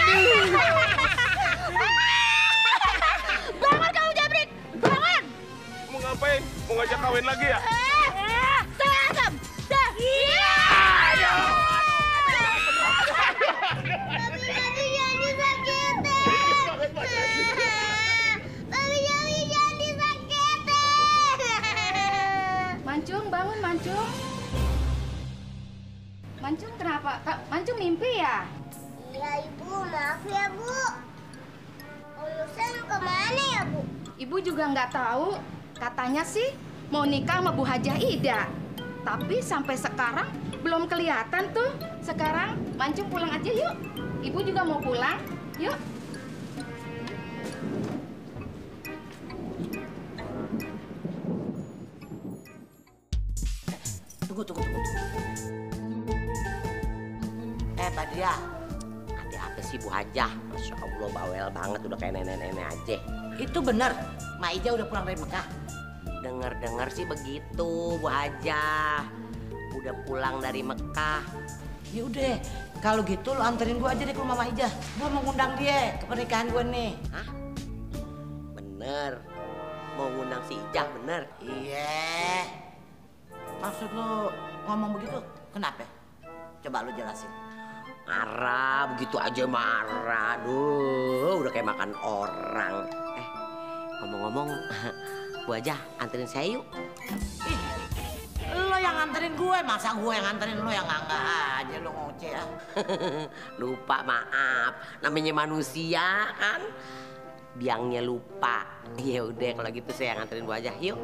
Bangun kamu, Jabrik. Bangun. Mau ngapain? Mau ngajak kawin lagi ya? Asam. Dah. Mancung, bangun Mancung. Mancung kenapa? Mancung mimpi ya? Iya Ibu, maaf ya Bu. Om Husen kemana ya Bu? Ibu juga nggak tahu. Katanya sih mau nikah sama Bu Hajah Ida. Tapi sampai sekarang belum kelihatan tuh. Sekarang Mancung pulang aja yuk. Ibu juga mau pulang. Yuk. Tunggu. Badria. Ada apa sih Bu Hajah? Masya Allah bawel banget, udah kayak nenek-nenek aja. Itu bener, Mak Ija udah pulang dari Mekah. Dengar-dengar sih begitu Bu Hajah. Udah pulang dari Mekah. Ya udah, kalau gitu lu anterin gua aja deh ke rumah Mak Ija. Gua mau ngundang dia ke pernikahan gua nih. Hah? Bener. Mau ngundang si Ijah, bener? Iya. Maksud lu ngomong begitu, kenapa? Coba lu jelasin. Marah, begitu aja marah. Aduh, udah kayak makan orang. Ngomong-ngomong, Bu Hajah anterin saya yuk. Ih, lo yang nganterin gue, masa gue yang nganterin lo yang enggak aja lo ngoceh ah. Lupa, maaf. Namanya manusia kan. Biangnya lupa. Ya udah kalau gitu saya nganterin Bu Hajah yuk.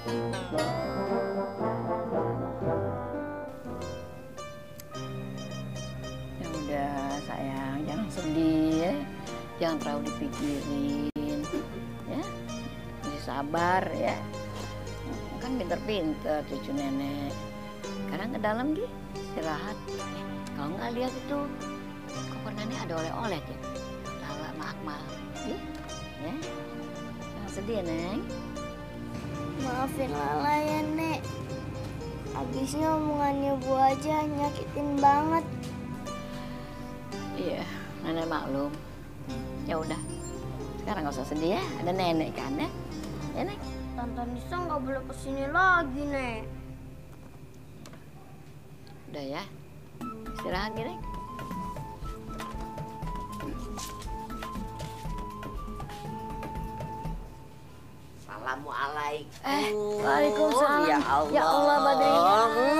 Ya udah sayang, jangan sedih ya. Jangan terlalu dipikirin. Ya. Masih sabar ya. Kan pinter-pinter cucu nenek. Sekarang ke dalam Gi, istirahat. Kalau nggak lihat itu, koper nenek ada oleh-oleh ya. Lala sama Akmal, Gi, ya. Jangan sedih Neng. Maafin Lala ya, Nek. Habisnya omongannya Bu aja nyakitin banget. Iya, nenek maklum. Ya udah, sekarang nggak usah sedih ya. Ada nenek kan ya, ya Nek. Tante Nisa nggak boleh kesini lagi, Nek. Udah ya, istirahat ya Nek. Assalamualaikum. Waalaikumsalam. Ya Allah. Ya Allah, Badrina.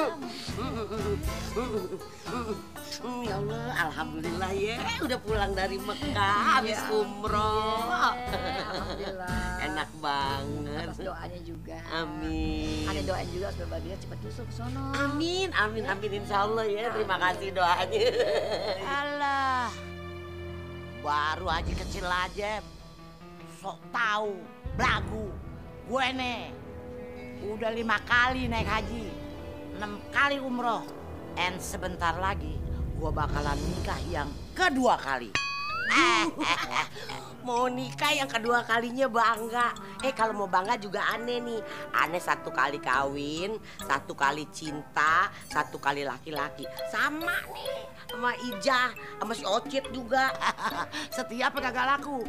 Ya Allah, alhamdulillah ya, udah pulang dari Mekah habis umroh. Alhamdulillah. Enak banget. Atas doanya juga. Amin. Ada doain juga supaya Badrina cepat nyusul ke sono. Amin, amin, amin, insya Allah ya. Terima kasih doanya. Alah, baru aja kecil aja, sok tahu, belagu. Gue nih, udah 5 kali naik haji, 6 kali umroh, and sebentar lagi gue bakalan nikah yang kedua kali. Mau nikah yang kedua kalinya bangga. Kalau mau bangga juga aneh nih. Aneh 1 kali kawin, 1 kali cinta, 1 kali laki-laki. Sama nih sama Ijah, sama si Ocit juga. Setiap kagak laku.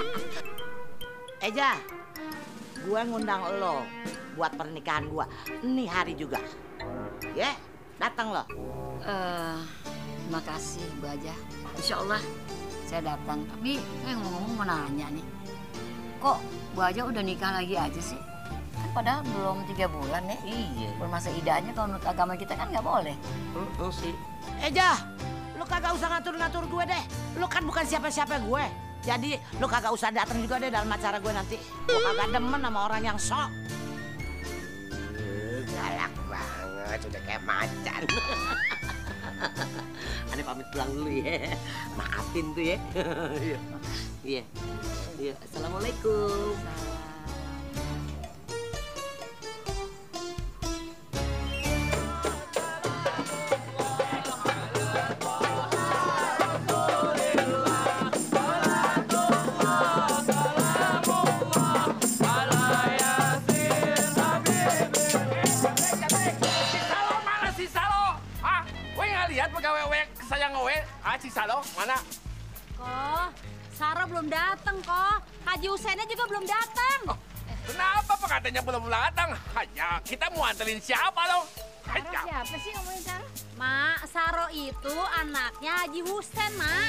Ejah, gue ngundang lo buat pernikahan gue. Nih hari juga. Ya, datang lo. Terima kasih Bu Aja. Insya Allah saya datang. Tapi saya ngomong-ngomong mau nanya nih. Kok Bu Aja udah nikah lagi aja sih? Kan padahal belum 3 bulan ya. Iya. Belum masa idahnya kalau menurut agama kita kan nggak boleh. Sih. Ejah, lu kagak usah ngatur-ngatur gue deh. Lu kan bukan siapa-siapa gue. Jadi lu kagak usah datang juga deh dalam acara gue nanti. Gue kagak demen sama orang yang sok. Galak banget, udah kayak macan. Aneh pamit pulang dulu ya. Maafin tuh ya. Iya. Iya. Assalamualaikum. Si Salo mana? Kok, Sarah belum datang kok. Haji Husainnya juga belum datang. Oh, kenapa katanya belum datang? Hanya kita mau anterin siapa lo? Sarah siapa sih ngomongin Sarah? Mak, Saro itu anaknya Haji Husain, Mak.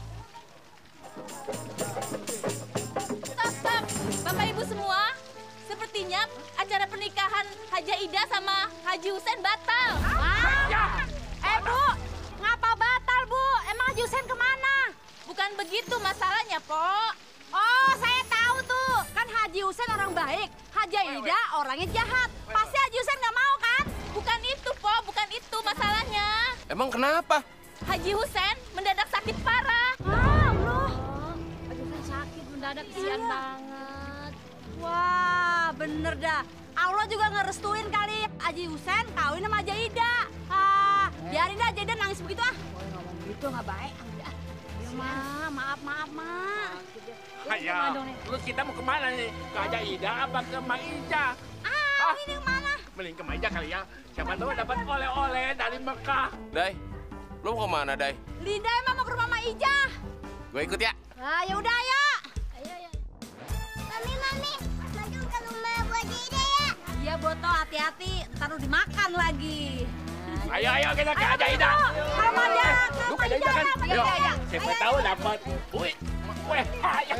Stop. Bapak Ibu semua, sepertinya acara pernikahan Haja Ida sama Haji Husain batal. Bu, ngapa batal, Bu? Emang Haji Husain kemana? Bukan begitu masalahnya, Pok. Oh, saya tahu tuh. Kan Haji Husain orang baik. Haja Ida orangnya jahat. Pasti Haji Husain nggak mau kan? Bukan itu, Pok. Bukan itu masalahnya. Emang kenapa? Haji Husain mendadak sakit parah. Allah. Haji Husain sakit mendadak, kesian banget. Wah, bener dah. Allah juga ngerestuin kali Haji Husain kawin sama Haja Ida. Biarin dah Haja Ida nangis begitu ah. Ngomong begitu nggak baik. Ya, maaf, Mak. Ayo, lu kita mau kemana nih? Ke Haja Ida apa ke Mak Ija? Ini kemana? Mending ke Mak Ija kali ya. Siapa tahu dapat oleh-oleh dari Mekah. Dai, lu mau kemana, Dai? Linda emang mau ke rumah Mak Ija. Gue ikut ya. Ya udah ayo. Ayo. Mami, Baju ke rumah Bu Haja Ida ya. Iya, Botol, hati-hati. Ntar lu dimakan lagi. Ayo kita ke Haja Ida. Kalau ada, Lu ke Haja Ida kan? Ayo. Siapa tahu dapat. Wih, ayo.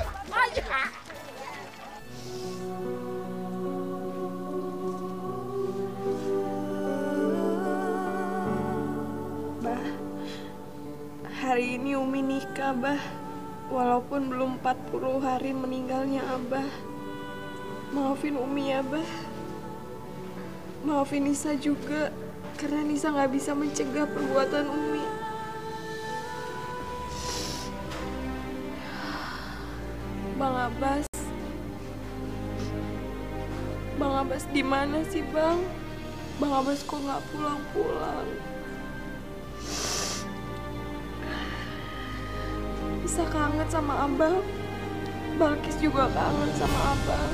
Bah, hari ini Umi nikah, Bah. Walaupun belum 40 hari meninggalnya Abah. Maafin Umi ya, Bah. Maafin Nisa juga, karena Nisa nggak bisa mencegah perbuatan Umi. Bang Abbas, Bang Abbas di mana sih, Bang? Bang Abbas kok nggak pulang-pulang? Bisa kangen sama Abang. Balkis juga kangen sama Abang.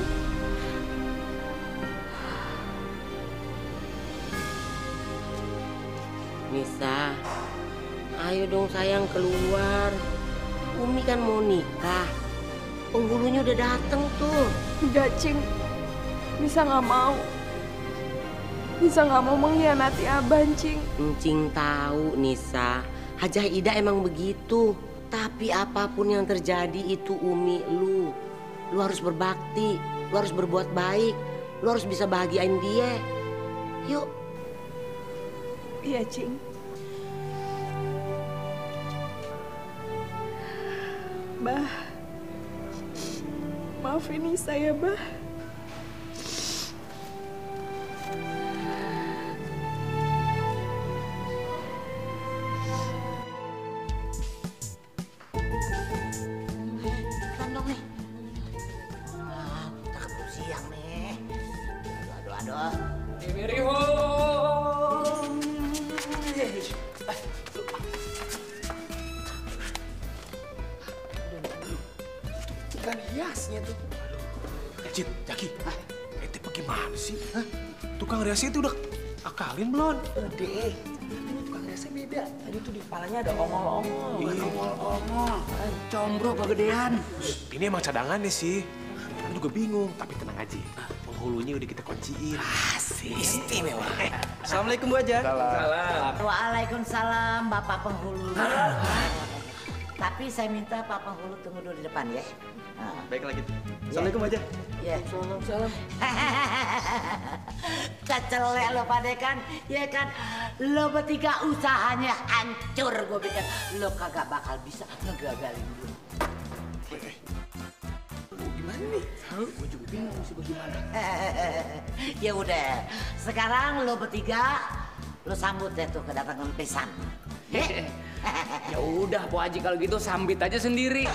Nisa, ayo dong sayang keluar. Umi kan mau nikah. Penghulunya udah dateng tuh. Enggak, Cing. Nisa nggak mau. Nisa nggak mau mengkhianati Abang, Cing. Cing tahu, Nisa. Hajah Ida emang begitu. Tapi apapun yang terjadi itu Umi lu. Lu harus berbakti. Lu harus berbuat baik. Lu harus bisa bahagiain dia. Yuk. Iya, Cing. Bah. Maafin Nisa ya, Bah. Ikan hiasnya tuh. Cid, Jaki, ente bagaimana sih? Hah? Tukang riasnya itu udah akalin belum? Udah, tukang riasnya beda. Tadi tuh di kepalanya ada ongol-ongol. Ongol-ongol. Combro kegedean. Ini emang cadangannya sih. Aku juga bingung, tapi tenang aja. Penghulunya udah kita kunciin. Asik. Istimewa. Assalamualaikum Bu Haja. Salam. Waalaikumsalam Bapak Penghulu. Tapi saya minta Pak Penghulu tunggu dulu di depan ya. Baiklah gitu. Assalamualaikum aja. Ya. Salam. Kecelek lo pada kan, ya kan? Lo bertiga usahanya hancur gue pikir. Lo kagak bakal bisa ngegagalin gue. Gimana nih? Gue juga bingung sih bagaimana. Ya udah, sekarang lo bertiga lo sambut deh tuh kedatangan Pesan. Ya udah, Bu Haji kalau gitu sambit aja sendiri.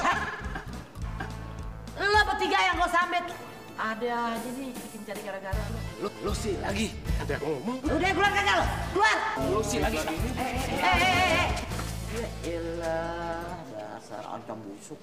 Lo bertiga yang gue sambit. Ada aja nih bikin cari gara-gara lo. Lo sih lagi. Ada yang ngomong. Udah keluar kagak lo? Keluar. Lo sih lagi. Ya elah, dasar oncom busuk.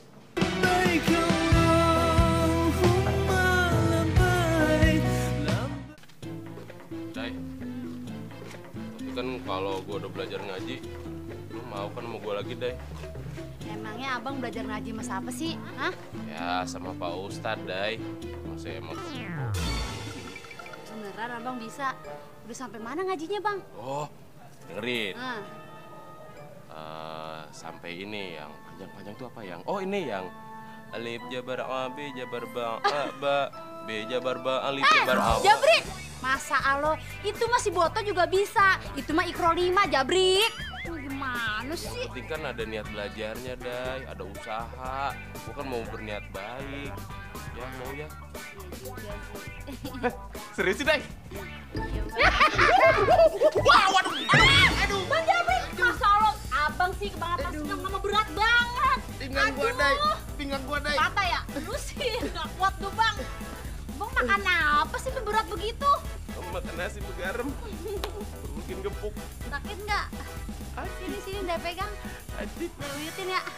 Dai, tapi kan kalau gue udah belajar ngaji, lu mau kan sama gue lagi, Dai? Emangnya abang belajar ngaji mas apa sih? Hah? Ya, sama Pak Ustadz, Dai. Masih emang. Beneran abang bisa? Udah sampai mana ngajinya bang? Oh, dengerin. Nah. Sampai ini yang panjang-panjang tuh apa yang? Oh, ini yang alif jabar a b jabar ba a ba b jabar ba alif jabar a. Jabrik! Masa alo, itu masih boto juga bisa. Itu mah ikro 5, Jabrik. Gimana sih? Yang penting kan ada niat belajarnya, Dai. Ada usaha. Gue kan mau berniat baik. Ya, mau ya. Serius sih, Dai? Wah, waduh. Aduh. Bang Jabrik, masa alo, abang sih kebangetan senang sama berat banget. Pinggang gua, Dai. Pinggang gua, Dai. Patah ya? Lu sih gak kuat tuh, Bang. Bang makan apa sih tuh berat begitu? Makan nasi begaram. Mungkin gepuk. Sakit nggak? Sini, udah pegang. Adik. Uyutin ya.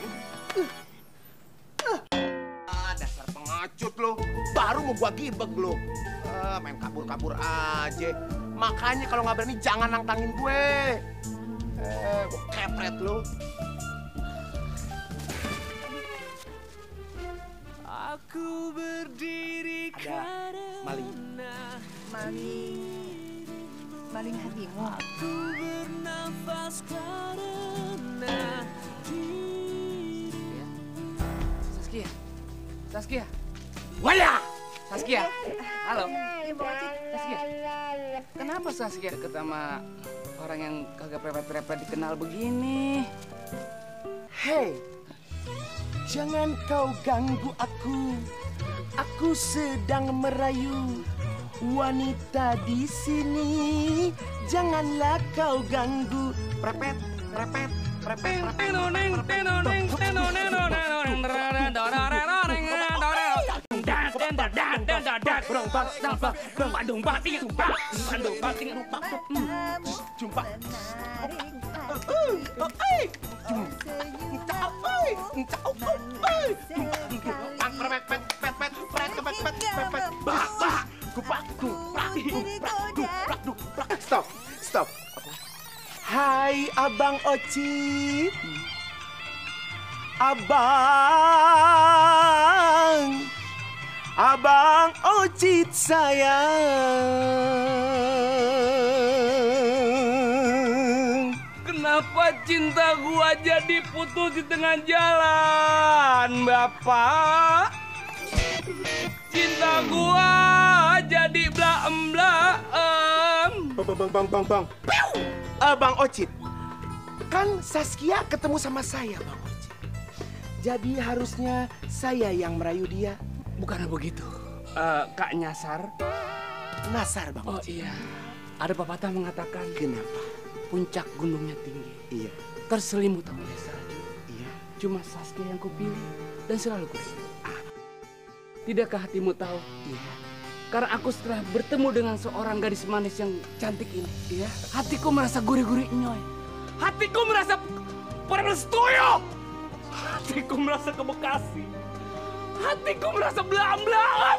Dasar pengacut lo. Baru mau gua gibeg lo. Main kabur-kabur aja. Makanya kalau nggak berani jangan nantangin gue. Gua kepret lo. Aku berdiri Ada maling hatimu. Aku bernafas karena Saskia. Wala! Saskia. Halo. Saskia. Kenapa Saskia deket sama orang yang kagak prepet-prepet dikenal begini? Hei, jangan kau ganggu aku. Aku sedang merayu wanita di sini. Janganlah kau ganggu. Prepet. dadat. Bandung batik jumpa. Bandung batik jumpa. Stop. Hai Abang Ocit. Abang Ocit sayang. Kenapa cinta gua jadi putus di tengah jalan, Bapak? Cinta gua jadi blaem-blaem. Bang. Bang Ocit, kan Saskia ketemu sama saya, Bang Ocit. Jadi harusnya saya yang merayu dia. Bukan begitu, Kak Nyasar. Nasar, Bang Oh Ocit. iya, ada pepatah mengatakan. Kenapa? Puncak gunungnya tinggi. Iya. Terselimut oleh salju. Iya. Cuma Saskia yang kupilih dan selalu kurindu. Tidakkah hatimu tahu? Iya. Karena aku setelah bertemu dengan seorang gadis manis yang cantik ini, iya, hatiku merasa gurih-gurih nyoy. Hatiku merasa Perestoyo. Hatiku merasa ke Bekasi. Hatiku merasa belang-belang.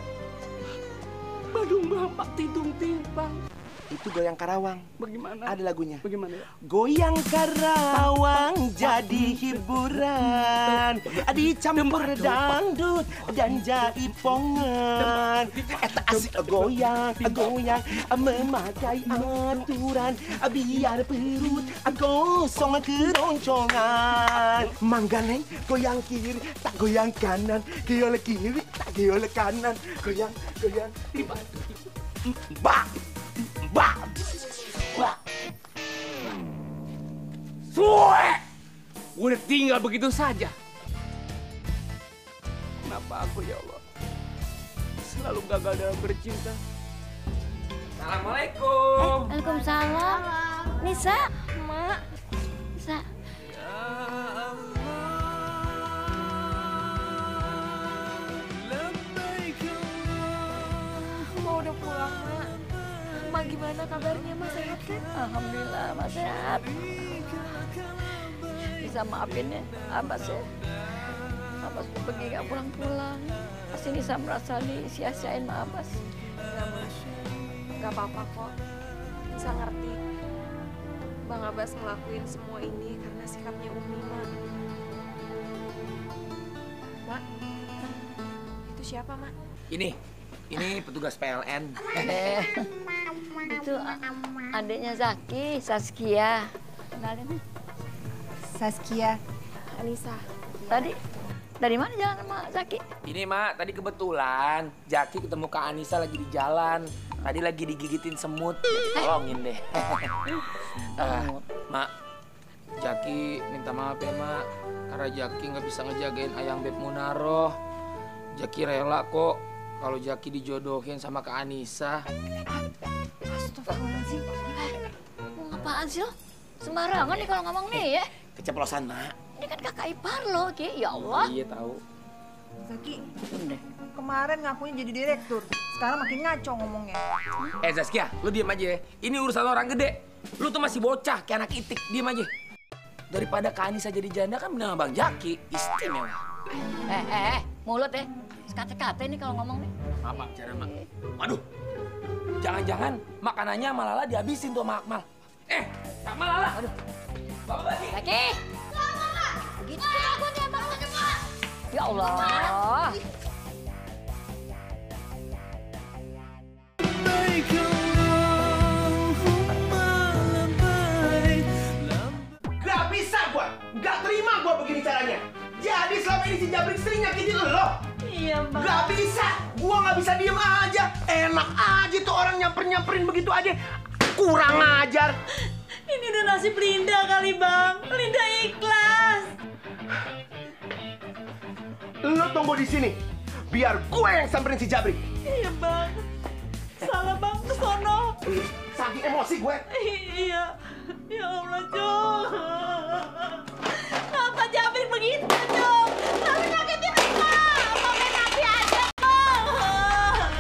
Badung Bapak Tidung Timpang. Itu Goyang Karawang. Bagaimana? Ada lagunya. Bagaimana ya? Goyang Karawang jadi hiburan, dicampur dangdut dan jaipongan. Eta asik goyang memakai aturan, biar perut gosong keroncongan. Mangganeng goyang kiri, tak goyang kanan, geol kiri, tak geol kanan, goyang Mbak. Suwe! Udah tinggal begitu saja. Kenapa aku ya Allah selalu gagal dalam bercinta? Assalamualaikum. Waalaikumsalam. Nisa. Mak. Nisa. Mau udah pulang, Mak. Mak gimana kabarnya, Mak? Sehat kan? Alhamdulillah, Mak sehat. Bisa maafin ya, Abbas ya. Abbas tuh pergi gak pulang-pulang. Pasti Nisa merasa disia-siain sama Abbas. Enggak, Mak. Enggak apa-apa kok. Nisa ngerti. Bang Abbas ngelakuin semua ini karena sikapnya Umi, Mak. Mak, itu siapa, Mak? Ini petugas PLN. Itu adiknya Zaki, Saskia. Kenalin. Saskia. Anissa. Tadi dari mana jalan sama Zaki? Ini Mak, tadi kebetulan Jaki ketemu Kak Anissa lagi di jalan. Tadi lagi digigitin semut. Tolongin deh. Mak, Jaki minta maaf ya Mak. Karena Jaki nggak bisa ngejagain ayang Beb Munaroh. Jaki rela kok kalau Jaki dijodohin sama Kak Anissa. Astagfirullahaladzim. Mau ngapaan sih lo? Sembarangan nih kalau ngomong nih ya. Keceplosan Mak. Ini kan kakak ipar lo, Ki. Ya Allah. Iya tahu. Zaki, kemarin ngakunya jadi direktur. Sekarang makin ngaco ngomongnya. Zaskia, lu diem aja ya. Ini urusan orang gede. Lu tuh masih bocah kayak anak itik. Diem aja. Daripada Kak Anissa jadi janda kan bener Bang Jaki. Istimewa. Mulut ya. Sekate-kate nih kalau ngomong nih. Apa cara Mak? Waduh. Jangan-jangan makanannya Malala dihabisin tuh sama Akmal. Kak Malala. Aduh. Bapak Bagi. Zaki. Gitu takutnya Bang Jaki. Ya Allah. Gak bisa gua, gak terima gua begini caranya. Jadi selama ini si Jabrik sering nyakitin lo. Iya, Bang. Gak bisa, gua gak bisa diem aja. Enak aja tuh orang nyamperin begitu aja. Kurang ajar. Ini udah nasib Linda kali, Bang. Linda ikhlas. Lo tunggu di sini, biar gue yang samperin si Jabrik. Iya, Bang. Salah, Bang. Kesono. Saking emosi gue. Iya. Ya Allah, Jong. Kenapa Jabrik begitu, Jong? Lalu nyakitin Rima. Mau main api aja, Bang.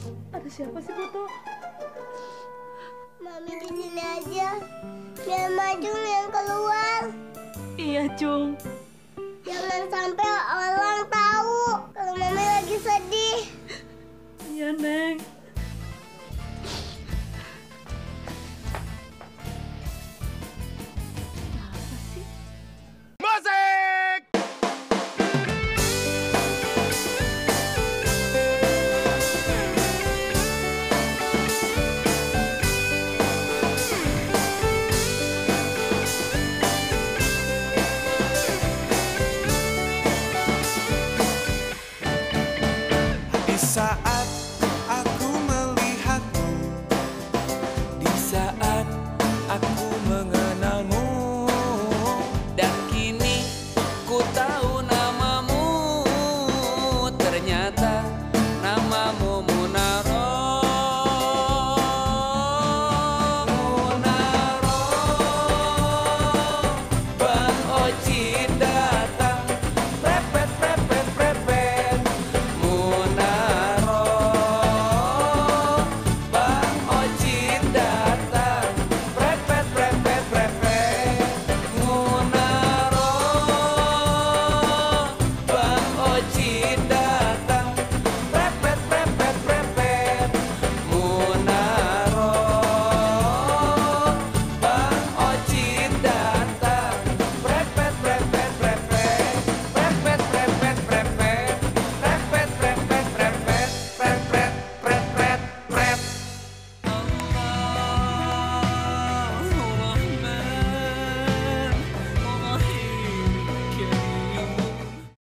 Ada siapa sih, Foto? Mami di sini aja. Biar Maju yang keluar. Iya, Cung. Jangan sampai orang tahu kalau Mami lagi sedih. Iya, Neng.